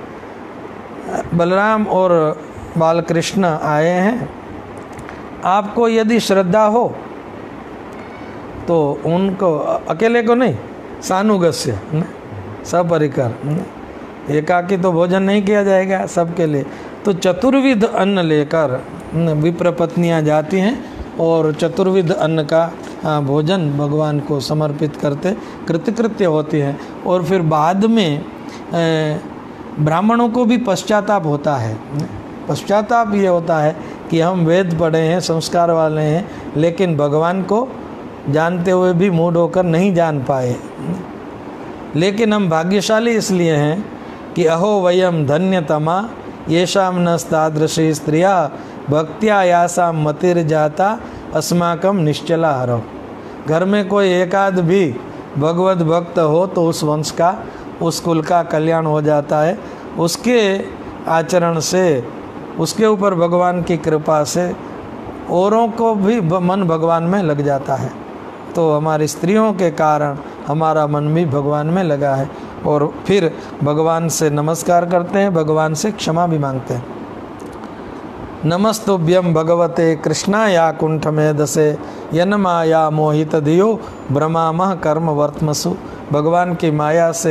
बलराम और बालकृष्ण आए हैं, आपको यदि श्रद्धा हो तो उनको, अकेले को नहीं, सानुगस्य सपरिकर, एकाकी तो भोजन नहीं किया जाएगा, सबके लिए। तो चतुर्विध अन्न लेकर विप्र पत्नियां जाती हैं और चतुर्विध अन्न का भोजन भगवान को समर्पित करते कृतकृत्य होती हैं। और फिर बाद में ब्राह्मणों को भी पश्चाताप होता है। पश्चाताप ये होता है कि हम वेद पढ़े हैं, संस्कार वाले हैं, लेकिन भगवान को जानते हुए भी मूढ़ होकर नहीं जान पाए। लेकिन हम भाग्यशाली इसलिए हैं कि अहो वयम धन्यतमा येषाम नस्तादृशी स्त्रिया भक्त्या यासाम मतिर्जाता अस्माकम निश्चला हरो। घर में कोई एकाध भी भगवत भक्त हो तो उस वंश का, उस कुल का कल्याण हो जाता है। उसके आचरण से, उसके ऊपर भगवान की कृपा से औरों को भी मन भगवान में लग जाता है। तो हमारी स्त्रियों के कारण हमारा मन भी भगवान में लगा है। और फिर भगवान से नमस्कार करते हैं, भगवान से क्षमा भी मांगते हैं। नमस्तुभ्यं भगवते कृष्णाया कुंठ मेधसे यन माया मोहित धियो भ्रमामः कर्म वर्तमसु। भगवान की माया से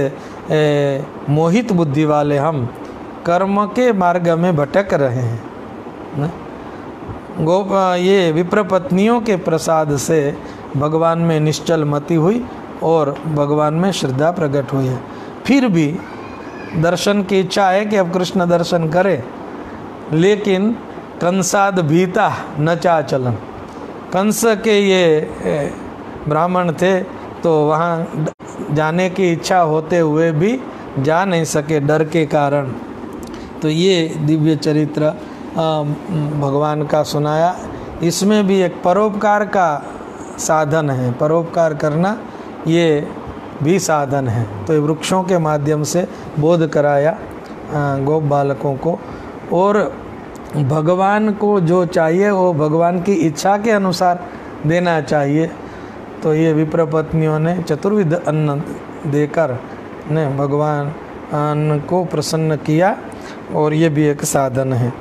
ए, मोहित बुद्धि वाले हम कर्म के मार्ग में भटक रहे हैं न? गोप ये विप्र पत्नियों के प्रसाद से भगवान में निश्चल मति हुई और भगवान में श्रद्धा प्रकट हुई है। फिर भी दर्शन की इच्छा है कि अब कृष्ण दर्शन करे, लेकिन कंसाद भीता न चाचलन, कंस के ये ब्राह्मण थे तो वहाँ जाने की इच्छा होते हुए भी जा नहीं सके डर के कारण। तो ये दिव्य चरित्र भगवान का सुनाया। इसमें भी एक परोपकार का साधन है, परोपकार करना ये भी साधन है। तो ये वृक्षों के माध्यम से बोध कराया गोप बालकों को, और भगवान को जो चाहिए वो भगवान की इच्छा के अनुसार देना चाहिए। तो ये विप्र पत्नियों ने चतुर्विध अन्न देकर ने भगवान को प्रसन्न किया, और ये भी एक साधन है।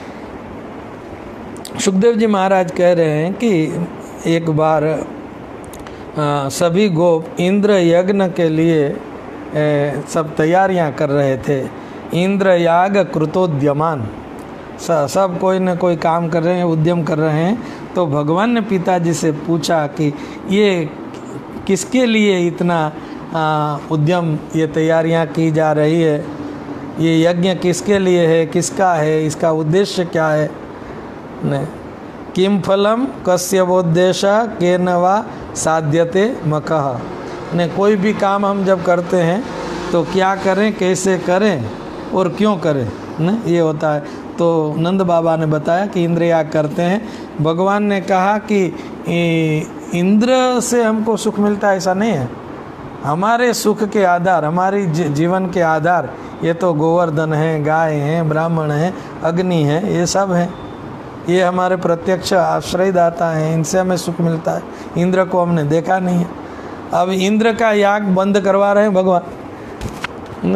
सुखदेव जी महाराज कह रहे हैं कि एक बार आ, सभी गोप इंद्र यज्ञ के लिए ए, सब तैयारियां कर रहे थे। इंद्र याग कृतोद्यमान, सब कोई न कोई काम कर रहे हैं, उद्यम कर रहे हैं। तो भगवान ने पिताजी से पूछा कि ये किसके लिए इतना आ, उद्यम, ये तैयारियां की जा रही है, ये यज्ञ किसके लिए है, किसका है, इसका उद्देश्य क्या है। ने किम फलम कस्यवोद्देश्य केन वा साध्यते मकः। ने कोई भी काम हम जब करते हैं तो क्या करें, कैसे करें और क्यों करें, ने ये होता है। तो नंद बाबा ने बताया कि इंद्र याग करते हैं। भगवान ने कहा कि इंद्र से हमको सुख मिलता है, ऐसा नहीं है। हमारे सुख के आधार, हमारी जीवन के आधार ये तो गोवर्धन है, गाय हैं, ब्राह्मण हैं, अग्नि है, ये सब हैं। ये हमारे प्रत्यक्ष आश्रयदाता हैं, इनसे हमें सुख मिलता है। इंद्र को हमने देखा नहीं है। अब इंद्र का याग बंद करवा रहे हैं भगवान,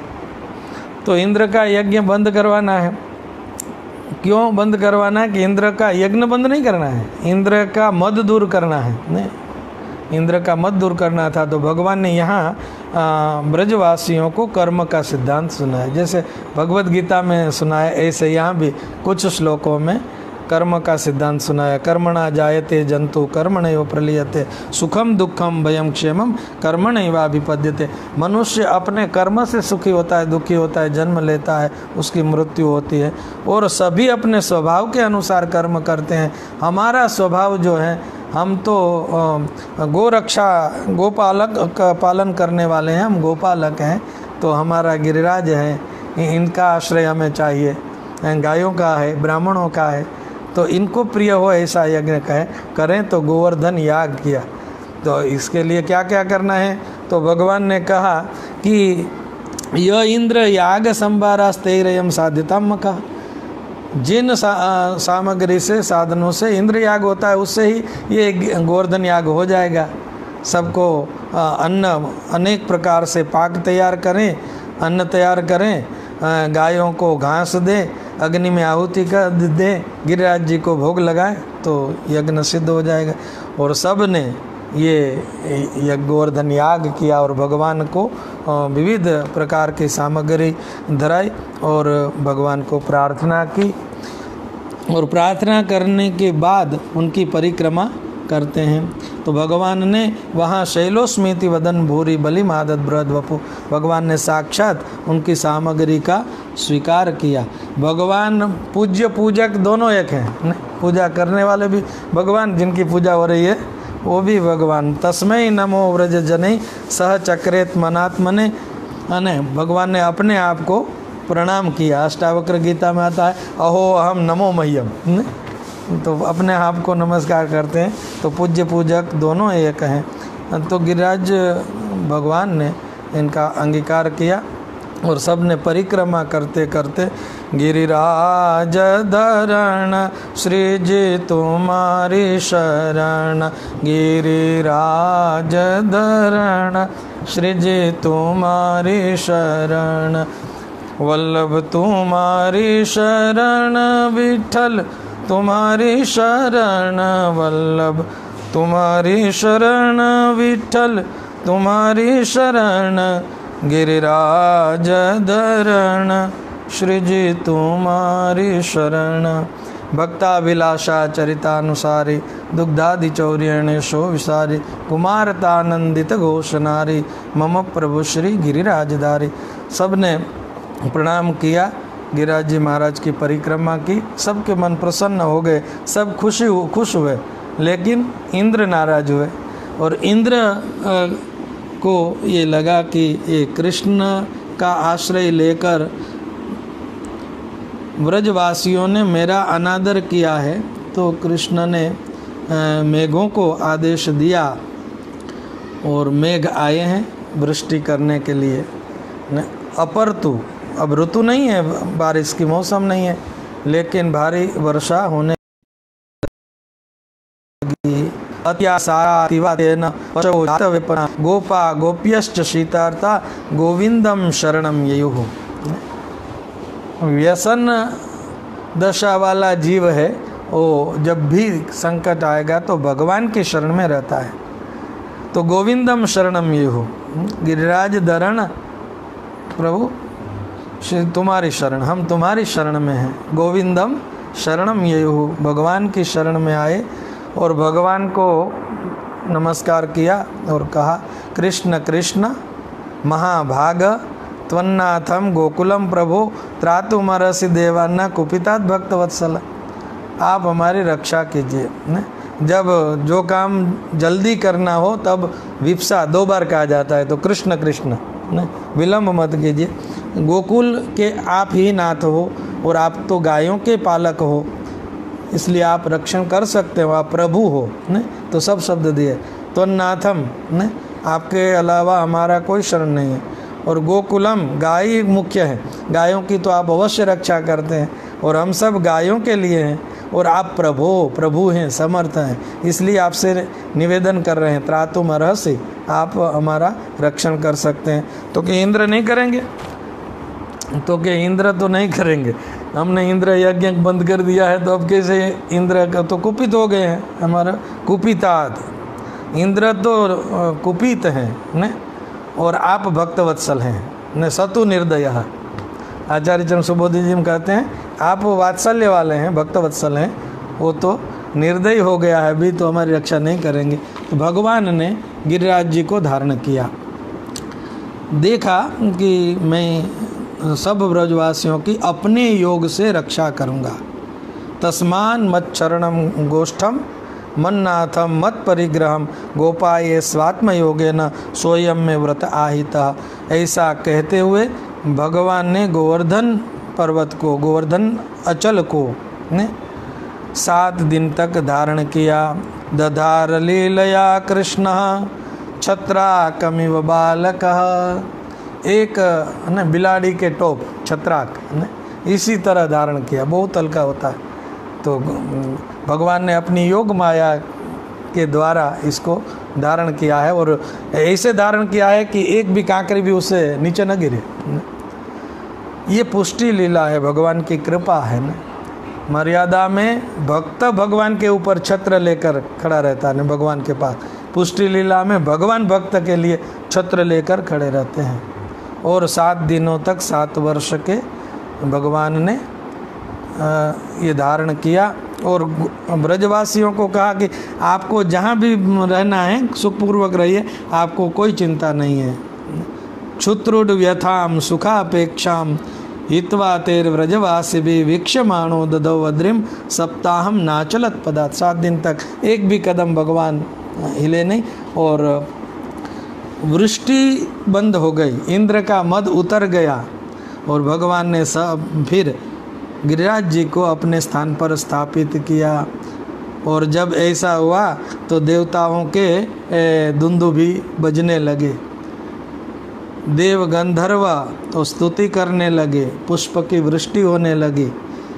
तो इंद्र का यज्ञ बंद करवाना है। क्यों बंद करवाना है? कि इंद्र का यज्ञ बंद नहीं करना है, इंद्र का मद दूर करना है। नहीं, इंद्र का मद दूर करना था। तो भगवान ने यहाँ ब्रजवासियों को कर्म का सिद्धांत सुनाया, जैसे भगवत गीता में सुनाया, ऐसे यहाँ भी कुछ श्लोकों में कर्म का सिद्धांत सुनाया। कर्मणा जायते जंतु कर्मणैव प्रलीयते सुखम दुखम भयम क्षेमम कर्मणैवाभिपद्यते। मनुष्य अपने कर्म से सुखी होता है, दुखी होता है, जन्म लेता है, उसकी मृत्यु होती है, और सभी अपने स्वभाव के अनुसार कर्म करते हैं। हमारा स्वभाव जो है, हम तो गो रक्षा गोपालक का पालन करने वाले हैं, हम गोपालक हैं। तो हमारा गिरिराज है, इनका आश्रय हमें चाहिए, गायों का है, ब्राह्मणों का है, तो इनको प्रिय हो ऐसा यज्ञ कहे करें। तो गोवर्धन याग किया। तो इसके लिए क्या क्या करना है? तो भगवान ने कहा कि यह इंद्र याग संभारास्तेरयम साध्यताम का, जिन सा, सामग्री से, साधनों से इंद्र याग होता है, उससे ही ये गोवर्धन याग हो जाएगा। सबको अन्न अनेक प्रकार से पाक तैयार करें, अन्न तैयार करें, गायों को घास दें, अग्नि में आहुति कर दें, गिरिराज जी को भोग लगाएं, तो यज्ञ सिद्ध हो जाएगा। और सब ने ये गोवर्धन याग किया और भगवान को विविध प्रकार की सामग्री धराई और भगवान को प्रार्थना की। और प्रार्थना करने के बाद उनकी परिक्रमा करते हैं। तो भगवान ने वहाँ शैलोस्मिति वदन भूरी बलि मादत बृहद वपु, भगवान ने साक्षात उनकी सामग्री का स्वीकार किया। भगवान पूज्य पूजक दोनों एक हैं, पूजा करने वाले भी भगवान, जिनकी पूजा हो रही है वो भी भगवान। तस्मै नमो व्रज जनै सह चक्रेत मनात्मने, अने भगवान ने अपने आप को प्रणाम किया। अष्टावक्र गीता में आता है अहो अहम नमो मह्यम, तो अपने आप को नमस्कार करते हैं। तो पूज्य पूजक दोनों एक हैं। तो गिरिराज भगवान ने इनका अंगीकार किया और सब ने परिक्रमा करते करते गिरिराज धरण श्री जी तुम्हारी शरण, गिरिराज धरण श्री जी तुम्हारी शरण, वल्लभ तुम्हारी शरण विठल तुम्हारी शरण, वल्लभ तुम्हारी शरण विठल तुम्हारी शरण, गिरिराज धरण सृजि तुम्हारी शरण। भक्ताभिलाषा चरितानुसारी दुग्धादि चौर्यणे शो विसारी। कुमारतानंदित घोष नारी मम प्रभु श्री गिरिराजधारी। सबने प्रणाम किया, गिरिराज जी महाराज की परिक्रमा की, सबके मन प्रसन्न हो गए, सब खुशी खुश हुए। लेकिन इंद्र नाराज हुए और इंद्र को ये लगा कि ये कृष्ण का आश्रय लेकर व्रजवासियों ने मेरा अनादर किया है, तो कृष्ण ने मेघों को आदेश दिया और मेघ आए हैं वृष्टि करने के लिए। अपर्तु, अब ऋतु नहीं है, बारिश की मौसम नहीं है, लेकिन भारी वर्षा होने लगी। अत्यासातिवातेन पशवो जातवेपना गोपा गोप्यश्च शीतार्ता गोविंदम शरणम ययुः। व्यसन दशा वाला जीव है, वो जब भी संकट आएगा तो भगवान की शरण में रहता है। तो गोविंदम शरणम ययुः, गिरिराज धरण प्रभु तुम्हारी शरण, हम तुम्हारी शरण में हैं। गोविंदम शरणम ययुः, भगवान की शरण में आए और भगवान को नमस्कार किया और कहा, कृष्ण कृष्ण महाभाग त्वन्नाथम गोकुलम प्रभो त्रातुमरसि देवान्ना कुपितात् भक्तवत्सल। आप हमारी रक्षा कीजिए। जब जो काम जल्दी करना हो तब विप्सा दो बार कहा जाता है, तो कृष्ण कृष्ण विलम्ब मत कीजिए। गोकुल के आप ही नाथ हो और आप तो गायों के पालक हो, इसलिए आप रक्षण कर सकते हो, आप प्रभु हो ने, तो सब शब्द दिए। तो नाथम ने, आपके अलावा हमारा कोई शरण नहीं है। और गोकुलम, गाय मुख्य है, गायों की तो आप अवश्य रक्षा करते हैं और हम सब गायों के लिए हैं। और आप प्रभु प्रभु हैं, समर्थ हैं, इसलिए आपसे निवेदन कर रहे हैं, त्रातुम अर्हसि, आप हमारा रक्षण कर सकते हैं। तो कि इंद्र नहीं करेंगे? तो कि इंद्र तो नहीं करेंगे, हमने इंद्र यज्ञ बंद कर दिया है, तो अब कैसे इंद्र का तो कुपित हो गए हैं, हमारा कुपिताद। इंद्र तो कुपित हैं ने, और आप भक्तवत्सल हैं ने, सतु निर्दय। आचार्य चरण सुबोधि जी कहते हैं आप वात्सल्य वाले हैं, भक्तवत्सल हैं, वो तो निर्दयी हो गया है, अभी तो हमारी रक्षा नहीं करेंगे। तो भगवान ने गिरिराज जी को धारण किया, देखा कि मैं सब ब्रजवासियों की अपने योग से रक्षा करूँगा। तस्मान मत चरणम गोष्ठम मन्नाथम मत परिग्रहम गोपाये स्वात्म योगे न सोयम में व्रत आहिता। ऐसा कहते हुए भगवान ने गोवर्धन पर्वत को, गोवर्धन अचल को ने सात दिन तक धारण किया। दधार लीलया कृष्ण छत्राकमिव बालकः। एक न बिलाड़ी के टोप, छत्राक ने इसी तरह धारण किया, बहुत हल्का होता है। तो भगवान ने अपनी योग माया के द्वारा इसको धारण किया है, और ऐसे धारण किया है कि एक भी कांकरी भी उसे नीचे न गिरे। ये पुष्टि लीला है, भगवान की कृपा है न। मर्यादा में भक्त भगवान के ऊपर छत्र लेकर खड़ा रहता है न, भगवान के पास। पुष्टि लीला में भगवान भक्त के लिए छत्र लेकर खड़े रहते हैं। और सात दिनों तक, सात वर्ष के भगवान ने ये धारण किया और ब्रजवासियों को कहा कि आपको जहाँ भी रहना है सुखपूर्वक रहिए, आपको कोई चिंता नहीं है। क्षुत्रुड व्यथाम सुखापेक्षाम हित्वा तेर व्रजवासी भी वीक्षमाणो ददौ वद्रिम सप्ताहम नाचलत पदात्। सात दिन तक एक भी कदम भगवान हिले नहीं और वृष्टि बंद हो गई, इंद्र का मद उतर गया और भगवान ने सब फिर गिरिराज जी को अपने स्थान पर स्थापित किया। और जब ऐसा हुआ तो देवताओं के दुंदुभी बजने लगे, देव गंधर्व तो स्तुति करने लगे, पुष्प की वृष्टि होने लगी।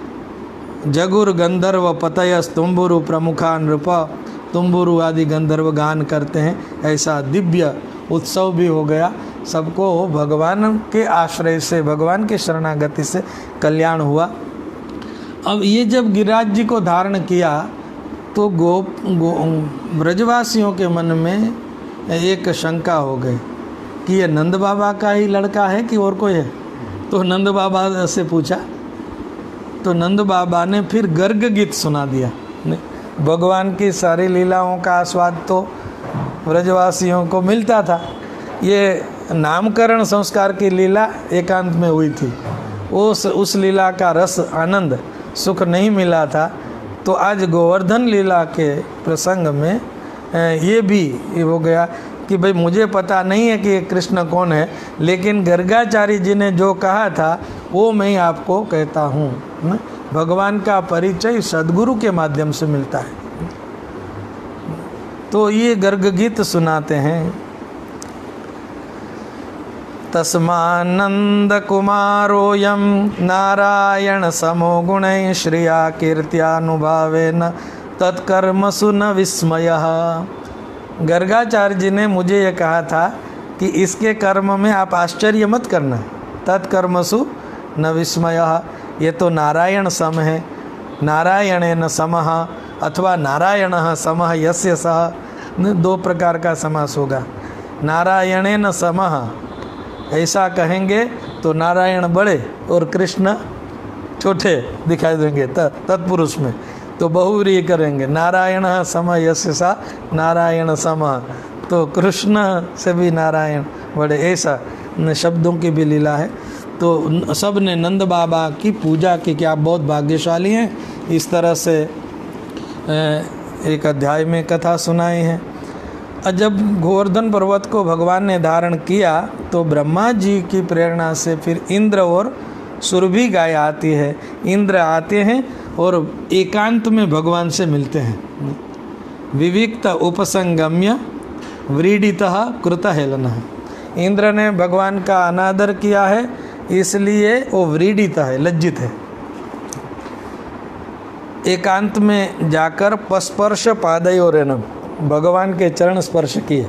जगुर गंधर्व पतयस तुम्बुरु प्रमुखा नृप, तुम्बुरु आदि गंधर्व गान करते हैं। ऐसा दिव्य उत्सव भी हो गया, सबको भगवान के आश्रय से, भगवान के शरणागति से कल्याण हुआ। अब ये जब गिरिराज जी को धारण किया तो गोप गो ब्रजवासियों के मन में एक शंका हो गई कि ये नंद बाबा का ही लड़का है कि और कोई है। तो नंद बाबा से पूछा तो नंद बाबा ने फिर गर्ग गीत सुना दिया। भगवान की सारी लीलाओं का आस्वाद तो ब्रजवासियों को मिलता था, ये नामकरण संस्कार की लीला एकांत में हुई थी, उस उस लीला का रस आनंद सुख नहीं मिला था। तो आज गोवर्धन लीला के प्रसंग में ये भी हो गया कि भाई मुझे पता नहीं है कि ये कृष्ण कौन है, लेकिन गर्गाचार्य जी ने जो कहा था वो मैं आपको कहता हूँ। भगवान का परिचय सद्गुरु के माध्यम से मिलता है। तो ये गर्ग गीत सुनाते हैं। तस्मानंद कुमारोयम नारायण समो गुणैः श्रिया कीर्त्यानुभावेन तत्कर्मसु न विस्मयः। गर्गाचार्य जी ने मुझे ये कहा था कि इसके कर्म में आप आश्चर्य मत करना। तत्कर्मसु न विस्मयः, ये तो नारायण सम है। नारायणेन समः अथवा नारायणः समः यस्य सः, दो प्रकार का समास होगा। नारायणेन समः ऐसा कहेंगे तो नारायण बड़े और कृष्ण छोटे दिखाई देंगे तत्पुरुष में, तो बहुव्रीहि करेंगे। नारायण सम यस्य सा, नारायण सम, तो कृष्ण से भी नारायण बड़े, ऐसा शब्दों की भी लीला है। तो सब ने नंद बाबा की पूजा की कि आप बहुत भाग्यशाली हैं, इस तरह से एक अध्याय में कथा सुनाई है। जब गोवर्धन पर्वत को भगवान ने धारण किया तो ब्रह्मा जी की प्रेरणा से फिर इंद्र और सुरभि गाय आती है। इंद्र आते हैं और एकांत में भगवान से मिलते हैं। विविक्त उपसंगम्य व्रीडितः कृत हेलनः। इंद्र ने भगवान का अनादर किया है, इसलिए वो व्रीडित है, लज्जित है। एकांत में जाकर पस्पर्श पादयोरेन, भगवान के चरण स्पर्श किए।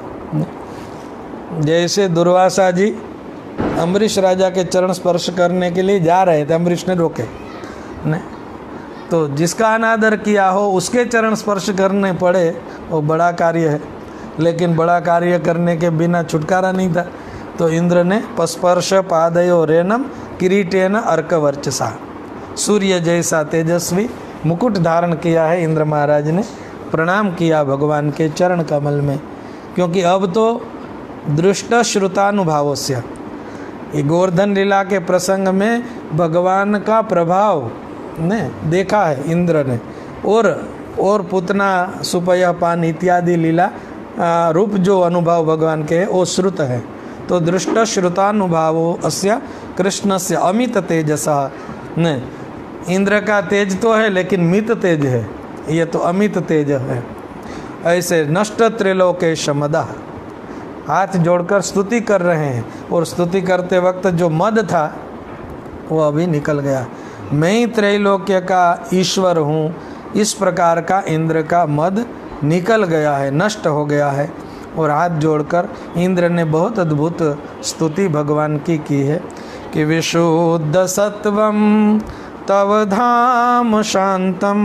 जैसे दुर्वासा जी अम्बरीश राजा के चरण स्पर्श करने के लिए जा रहे थे, अम्बरीश ने रोके नहीं, तो जिसका अनादर किया हो उसके चरण स्पर्श करने पड़े, वो बड़ा कार्य है। लेकिन बड़ा कार्य करने के बिना छुटकारा नहीं था। तो इंद्र ने पस्पर्श पादयो रेनम किरीटेन अर्कवर्चसा, सूर्य जैसा तेजस्वी मुकुट धारण किया है इंद्र महाराज ने। प्रणाम किया भगवान के चरण कमल में, क्योंकि अब तो दृष्ट श्रुतानुभावस्य, ये गोवर्धन लीला के प्रसंग में भगवान का प्रभाव ने देखा है इंद्र ने, और और पुतना सुपय पान इत्यादि लीला रूप जो अनुभव भगवान के वो श्रुत है। तो दृष्ट श्रुतानुभावो अस्य कृष्णस्य अमित तेजसा, ने इंद्र का तेज तो है लेकिन मित तेज है, ये तो अमित तेज है। ऐसे नष्ट त्रिलोकेश मदः, हाथ जोड़कर स्तुति कर रहे हैं, और स्तुति करते वक्त जो मद था वो अभी निकल गया। मैं ही त्रैलोक्य का ईश्वर हूँ, इस प्रकार का इंद्र का मद निकल गया है, नष्ट हो गया है। और हाथ जोड़कर इंद्र ने बहुत अद्भुत स्तुति भगवान की की है कि विशुद्ध सत्वम तव धाम शांतम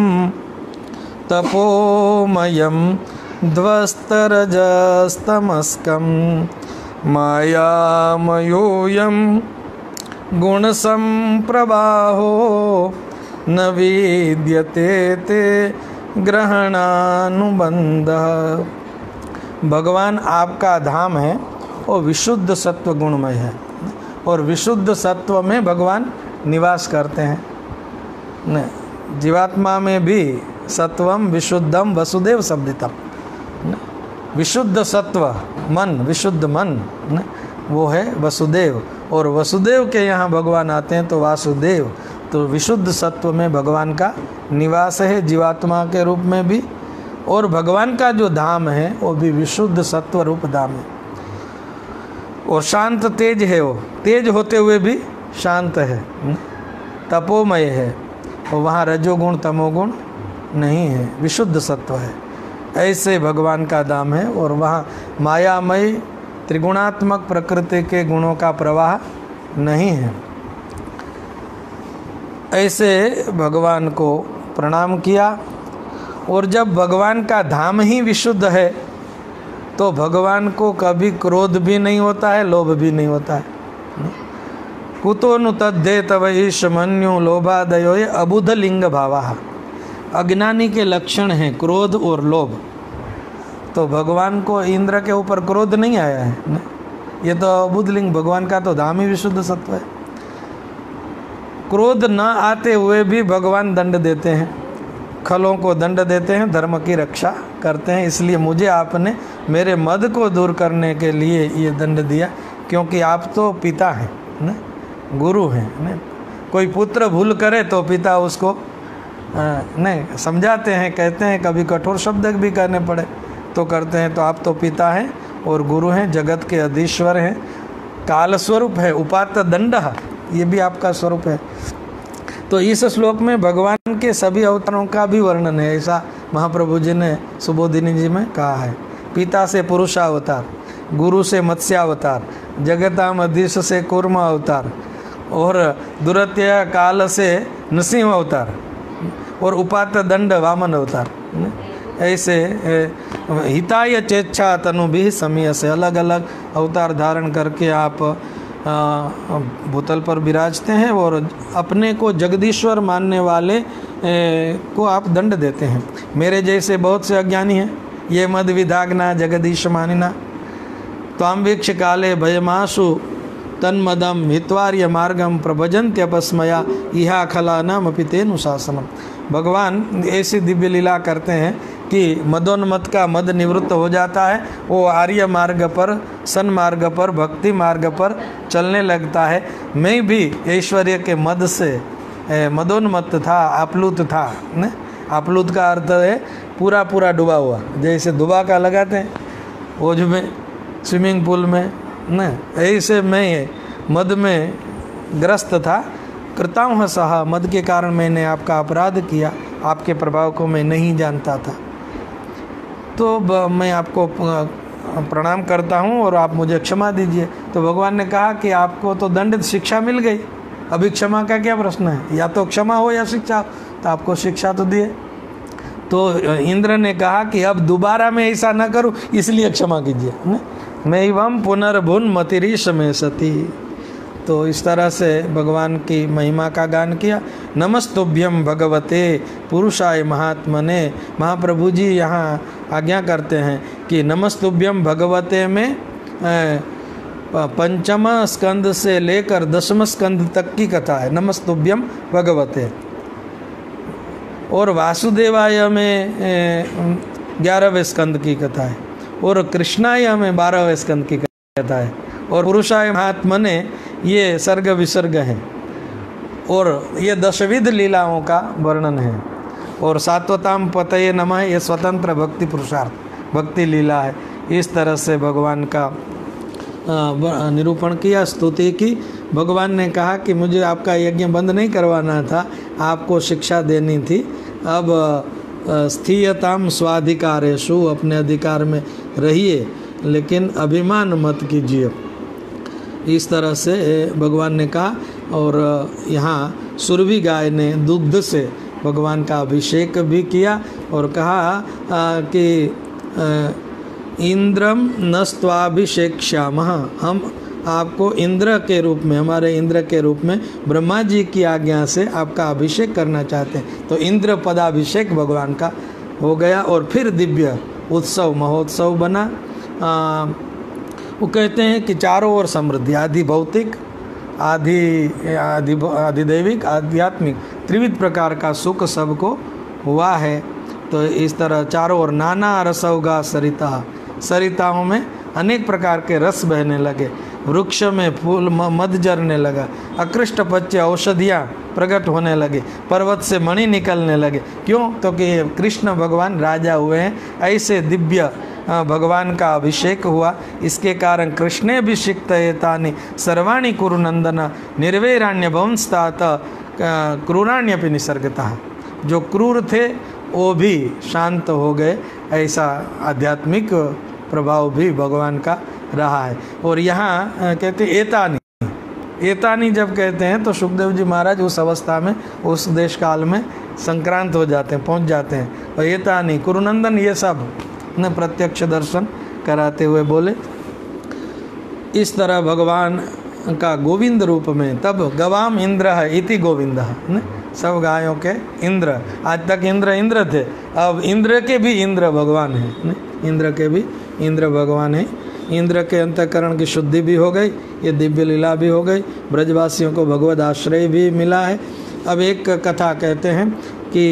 तपोमयम ध्वस्तरजस्तमस्कम मायामयोऽयं गुणसंप्रवाहो न विद्यते ते ग्रहणानुबंधः। भगवान आपका धाम है वो विशुद्ध सत्व गुणमय है, और विशुद्ध सत्व में भगवान निवास करते हैं। न जीवात्मा में भी सत्वम विशुद्धम वसुदेव शब्दितम, विशुद्ध सत्व मन, विशुद्ध मन न, वो है वसुदेव, और वसुदेव के यहाँ भगवान आते हैं तो वासुदेव। तो विशुद्ध सत्व में भगवान का निवास है जीवात्मा के रूप में भी, और भगवान का जो धाम है वो भी विशुद्ध सत्व रूप धाम है। और शांत तेज है, वो तेज होते हुए भी शांत है, तपोमय है, और वहाँ रजोगुण तमोगुण नहीं है, विशुद्ध सत्व है। ऐसे भगवान का धाम है, और वहाँ मायामय त्रिगुणात्मक प्रकृति के गुणों का प्रवाह नहीं है। ऐसे भगवान को प्रणाम किया। और जब भगवान का धाम ही विशुद्ध है तो भगवान को कभी क्रोध भी नहीं होता है, लोभ भी नहीं होता है। कुतो नु तद्धे तव ईश मन्यु लोभादयो अबुध लिंग भावा। अज्ञानी के लक्षण हैं क्रोध और लोभ। तो भगवान को इंद्र के ऊपर क्रोध नहीं आया है, ये तो अबुध लिंग, भगवान का तो धाम ही विशुद्ध सत्व है। क्रोध न आते हुए भी भगवान दंड देते हैं, खलों को दंड देते हैं, धर्म की रक्षा करते हैं। इसलिए मुझे आपने मेरे मद को दूर करने के लिए ये दंड दिया, क्योंकि आप तो पिता हैं न, गुरु हैं न। कोई पुत्र भूल करे तो पिता उसको नहीं समझाते हैं, कहते हैं, कभी कठोर शब्द भी करने पड़े तो करते हैं। तो आप तो पिता हैं और गुरु हैं, जगत के अधीश्वर हैं, काल स्वरूप है, उपात दंड, ये भी आपका स्वरूप है। तो इस श्लोक में भगवान के सभी अवतारों का भी वर्णन है, ऐसा महाप्रभु जी ने सुबोधिनी जी में कहा है। पिता से पुरुषावतार, गुरु से मत्स्यावतार, जगतामधीश से कूर्म अवतार, और दुरत्य काल से नृसिंह अवतार, और उपात दंड वामन अवतार। ऐसे हिताय चेच्छा तनु भी समय से अलग अलग अवतार धारण करके आप भूतल पर विराजते हैं और अपने को जगदीश्वर मानने वाले को आप दंड देते हैं। मेरे जैसे बहुत से अज्ञानी हैं, ये मद विधाग्ना जगदीश मानिना त्वाम वीक्ष काले भयमाशु तन्मदम हित्वार्य मार्गम प्रभजन्त्यपस्मया इहा खला नाम पितेनु शासनम। भगवान ऐसी दिव्य लीला करते हैं कि मदोन्मत का मद निवृत्त हो जाता है, वो आर्य मार्ग पर, सन्मार्ग पर, भक्ति मार्ग पर चलने लगता है। मैं भी ऐश्वर्य के मद से मदोन्मत था, आप्लुत था न। आप्लुत का अर्थ है पूरा पूरा डूबा हुआ, जैसे दुबा का लगाते हैं ओझ में, स्विमिंग पूल में न, ऐसे मैं मद में ग्रस्त था। कृतांह सहा, मद के कारण मैंने आपका अपराध किया, आपके प्रभाव को मैं नहीं जानता था, तो मैं आपको प्रणाम करता हूँ और आप मुझे क्षमा दीजिए। तो भगवान ने कहा कि आपको तो दंड शिक्षा मिल गई, अभी क्षमा का क्या प्रश्न है, या तो क्षमा हो या शिक्षा। तो आपको शिक्षा तो दिए। तो इंद्र ने कहा कि अब दोबारा मैं ऐसा न करूँ, इसलिए क्षमा कीजिए। मैं वम पुनर्भुन मतिरीश में सती। तो इस तरह से भगवान की महिमा का गान किया। नमस्तुभ्यम भगवते पुरुषाय महात्मने। महाप्रभु जी यहाँ आज्ञा करते हैं कि नमस्तुभ्यम भगवते में पंचम स्कंद से लेकर दसम स्कंद तक की कथा है, नमस्तुभ्यम भगवते। और वासुदेवाय में ग्यारहवें स्कंद की कथा है, और कृष्णाय में बारहवें स्कंद की कथा है, और पुरुषाय महात्मने ये सर्ग विसर्ग हैं, और ये दशविध लीलाओं का वर्णन है। और सात्वताम पतये नमः ये स्वतंत्र भक्ति पुरुषार्थ भक्ति लीला है। इस तरह से भगवान का निरूपण किया, स्तुति की। भगवान ने कहा कि मुझे आपका यज्ञ बंद नहीं करवाना था, आपको शिक्षा देनी थी। अब स्थीयताम स्वाधिकारेषु, अपने अधिकार में रहिए, लेकिन अभिमान मत कीजिए। इस तरह से भगवान ने कहा। और यहाँ सुरभि गाय ने दुग्ध से भगवान का अभिषेक भी किया और कहा कि इंद्रम नस्त्वाभिषेक्ष्यामः, हम आपको इंद्र के रूप में, हमारे इंद्र के रूप में ब्रह्मा जी की आज्ञा से आपका अभिषेक करना चाहते हैं। तो इंद्र पदाभिषेक भगवान का हो गया और फिर दिव्य उत्सव महोत्सव बना। आ, वो कहते हैं कि चारों ओर समृद्धि, आदि भौतिक, आदि आदि आधिदैविक, आध्यात्मिक, त्रिविध प्रकार का सुख सबको हुआ है। तो इस तरह चारों ओर नाना रसौगा सरिता, सरिताओं में अनेक प्रकार के रस बहने लगे, वृक्ष में फूल मध झरने लगा, अकृष्ट पच्य औषधियाँ प्रकट होने लगे, पर्वत से मणि निकलने लगे। क्यों? तो कि कृष्ण भगवान राजा हुए हैं, ऐसे दिव्य भगवान का अभिषेक हुआ। इसके कारण कृष्णेभिषिक्त एतानि सर्वाणि कुरुनंदन निर्वैराण्य भवंस्तात क्रूराण्यपि निसर्गतः। जो क्रूर थे वो भी शांत हो गए, ऐसा आध्यात्मिक प्रभाव भी भगवान का रहा है। और यहाँ कहते एतानी, एतानी जब कहते हैं तो सुखदेव जी महाराज उस अवस्था में, उस देश काल में संक्रांत हो जाते हैं, पहुँच जाते हैं। और एतानी कुरुनंदन, ये सब ने प्रत्यक्ष दर्शन कराते हुए बोले, इस तरह भगवान का गोविंद रूप में तब गवाम इंद्र है इति गोविंद है, सब गायों के इंद्र। आज तक इंद्र इंद्र थे, अब इंद्र के भी इंद्र भगवान हैं, इंद्र के भी इंद्र भगवान हैं। इंद्र के अंतःकरण की शुद्धि भी हो गई, ये दिव्य लीला भी हो गई, ब्रजवासियों को भगवद आश्रय भी मिला है। अब एक कथा कहते हैं कि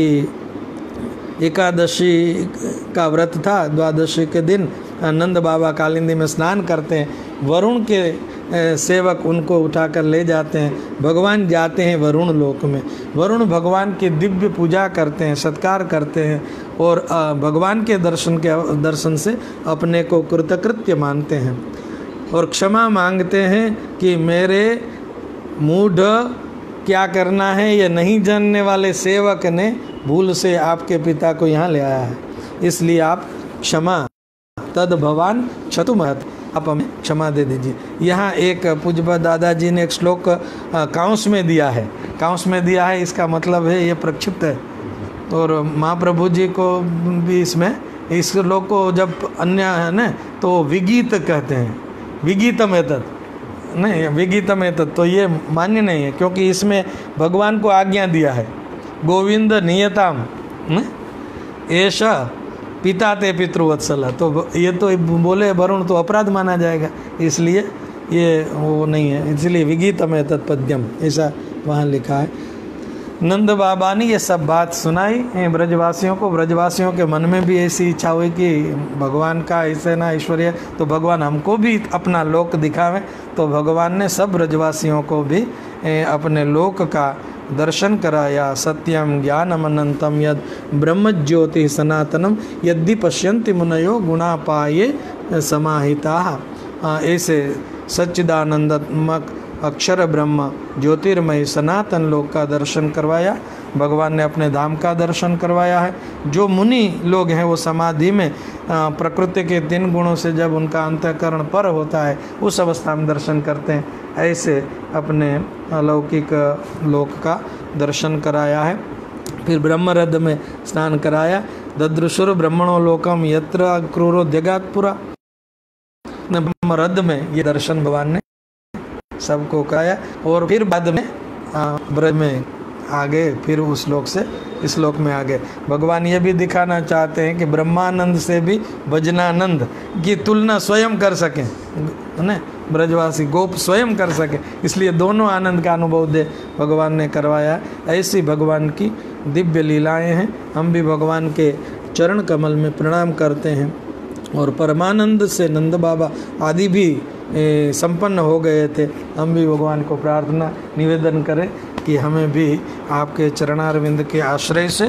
एकादशी का व्रत था, द्वादशी के दिन नंद बाबा कालिंदी में स्नान करते हैं, वरुण के सेवक उनको उठाकर ले जाते हैं, भगवान जाते हैं वरुण लोक में, वरुण भगवान की दिव्य पूजा करते हैं, सत्कार करते हैं और भगवान के दर्शन के दर्शन से अपने को कृतकृत्य मानते हैं और क्षमा मांगते हैं कि मेरे मूढ़ क्या करना है ये नहीं जानने वाले सेवक ने भूल से आपके पिता को यहाँ ले आया है, इसलिए आप क्षमा तद भवान क्षतु महत, आप हमें क्षमा दे दीजिए। यहाँ एक पूज्य दादाजी ने एक श्लोक कांस में दिया है, कांस में दिया है, इसका मतलब है ये प्रक्षिप्त है और महाप्रभु जी को भी इसमें इस श्लोक को जब अन्य है ना तो विगीत कहते हैं, विगीतम एतत् नहीं, विगीतम एतत् तो ये मान्य नहीं है, क्योंकि इसमें भगवान को आज्ञा दिया है, गोविंद नियताम ऐसा पिता ते पितृवत्सल, तो ये तो बोले वरुण तो अपराध माना जाएगा, इसलिए ये वो नहीं है, इसलिए विगीतम एतत् पद्यम ऐसा वहाँ लिखा है। नंद बाबा ने ये सब बात सुनाई ब्रजवासियों को, ब्रजवासियों के मन में भी ऐसी इच्छा हुई कि भगवान का ऐसे ना ऐश्वर्य, तो भगवान हमको भी अपना लोक दिखावें, तो भगवान ने सब ब्रजवासियों को भी अपने लोक का दर्शन कराया। सत्यम ज्ञानम अनंतम यद ब्रह्म ज्योति सनातनम यदि पश्यन्ति मुनयो गुणा पाये समाहिता, ऐसे सच्चिदानंदात्मक अक्षर ब्रह्म ज्योतिर्मय सनातन लोक का दर्शन करवाया, भगवान ने अपने धाम का दर्शन करवाया है। जो मुनि लोग हैं वो समाधि में प्रकृति के तीन गुणों से जब उनका अंतःकरण पर होता है उस अवस्था में दर्शन करते हैं, ऐसे अपने अलौकिक लोक का दर्शन कराया है। फिर ब्रह्मरथ में स्नान कराया, ददृशुर ब्रह्मणो लोकम यत्र क्रूरो जगात्पुरा, ब्रह्मरथ में ये दर्शन भगवान ने सबको कराया और फिर बाद में ब्रज में आ गए, फिर उस लोक से इस लोक में आ गए। भगवान ये भी दिखाना चाहते हैं कि ब्रह्मानंद से भी भजनानंद की तुलना स्वयं कर सकें, है ना, ब्रजवासी गोप स्वयं कर सके, इसलिए दोनों आनंद का अनुभव दे भगवान ने करवाया। ऐसी भगवान की दिव्य लीलाएं हैं। हम भी भगवान के चरण कमल में प्रणाम करते हैं और परमानंद से नंद बाबा आदि भी संपन्न हो गए थे। हम भी भगवान को प्रार्थना निवेदन करें कि हमें भी आपके चरणारविंद के आश्रय से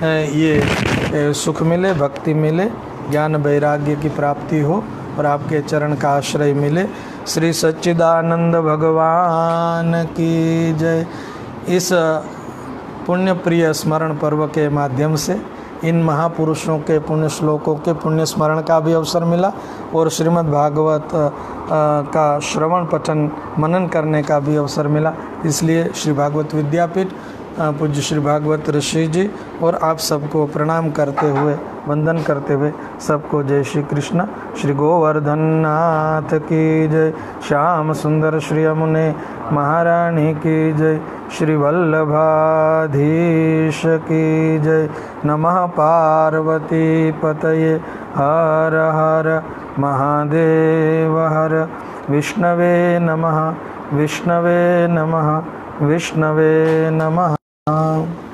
ये सुख मिले, भक्ति मिले, ज्ञान वैराग्य की प्राप्ति हो और आपके चरण का आश्रय मिले। श्री सच्चिदानंद भगवान की जय। इस पुण्य प्रिय स्मरण पर्व के माध्यम से इन महापुरुषों के पुण्य श्लोकों के पुण्य स्मरण का भी अवसर मिला और श्रीमद् भागवत का श्रवण पठन मनन करने का भी अवसर मिला। इसलिए श्री भागवत विद्यापीठ पूज्य श्री भागवत ऋषि जी और आप सबको प्रणाम करते हुए वंदन करते हुए सबको जय श्री कृष्ण। श्री गोवर्धन नाथ की जय। श्याम सुंदर श्री यमुने महारानी की जय। श्री वल्लभाधीश की जय। नमः पार्वती पतये हर हर महादेव हर। विष्णवे नमः विष्णवे नमः विष्णवे नमः।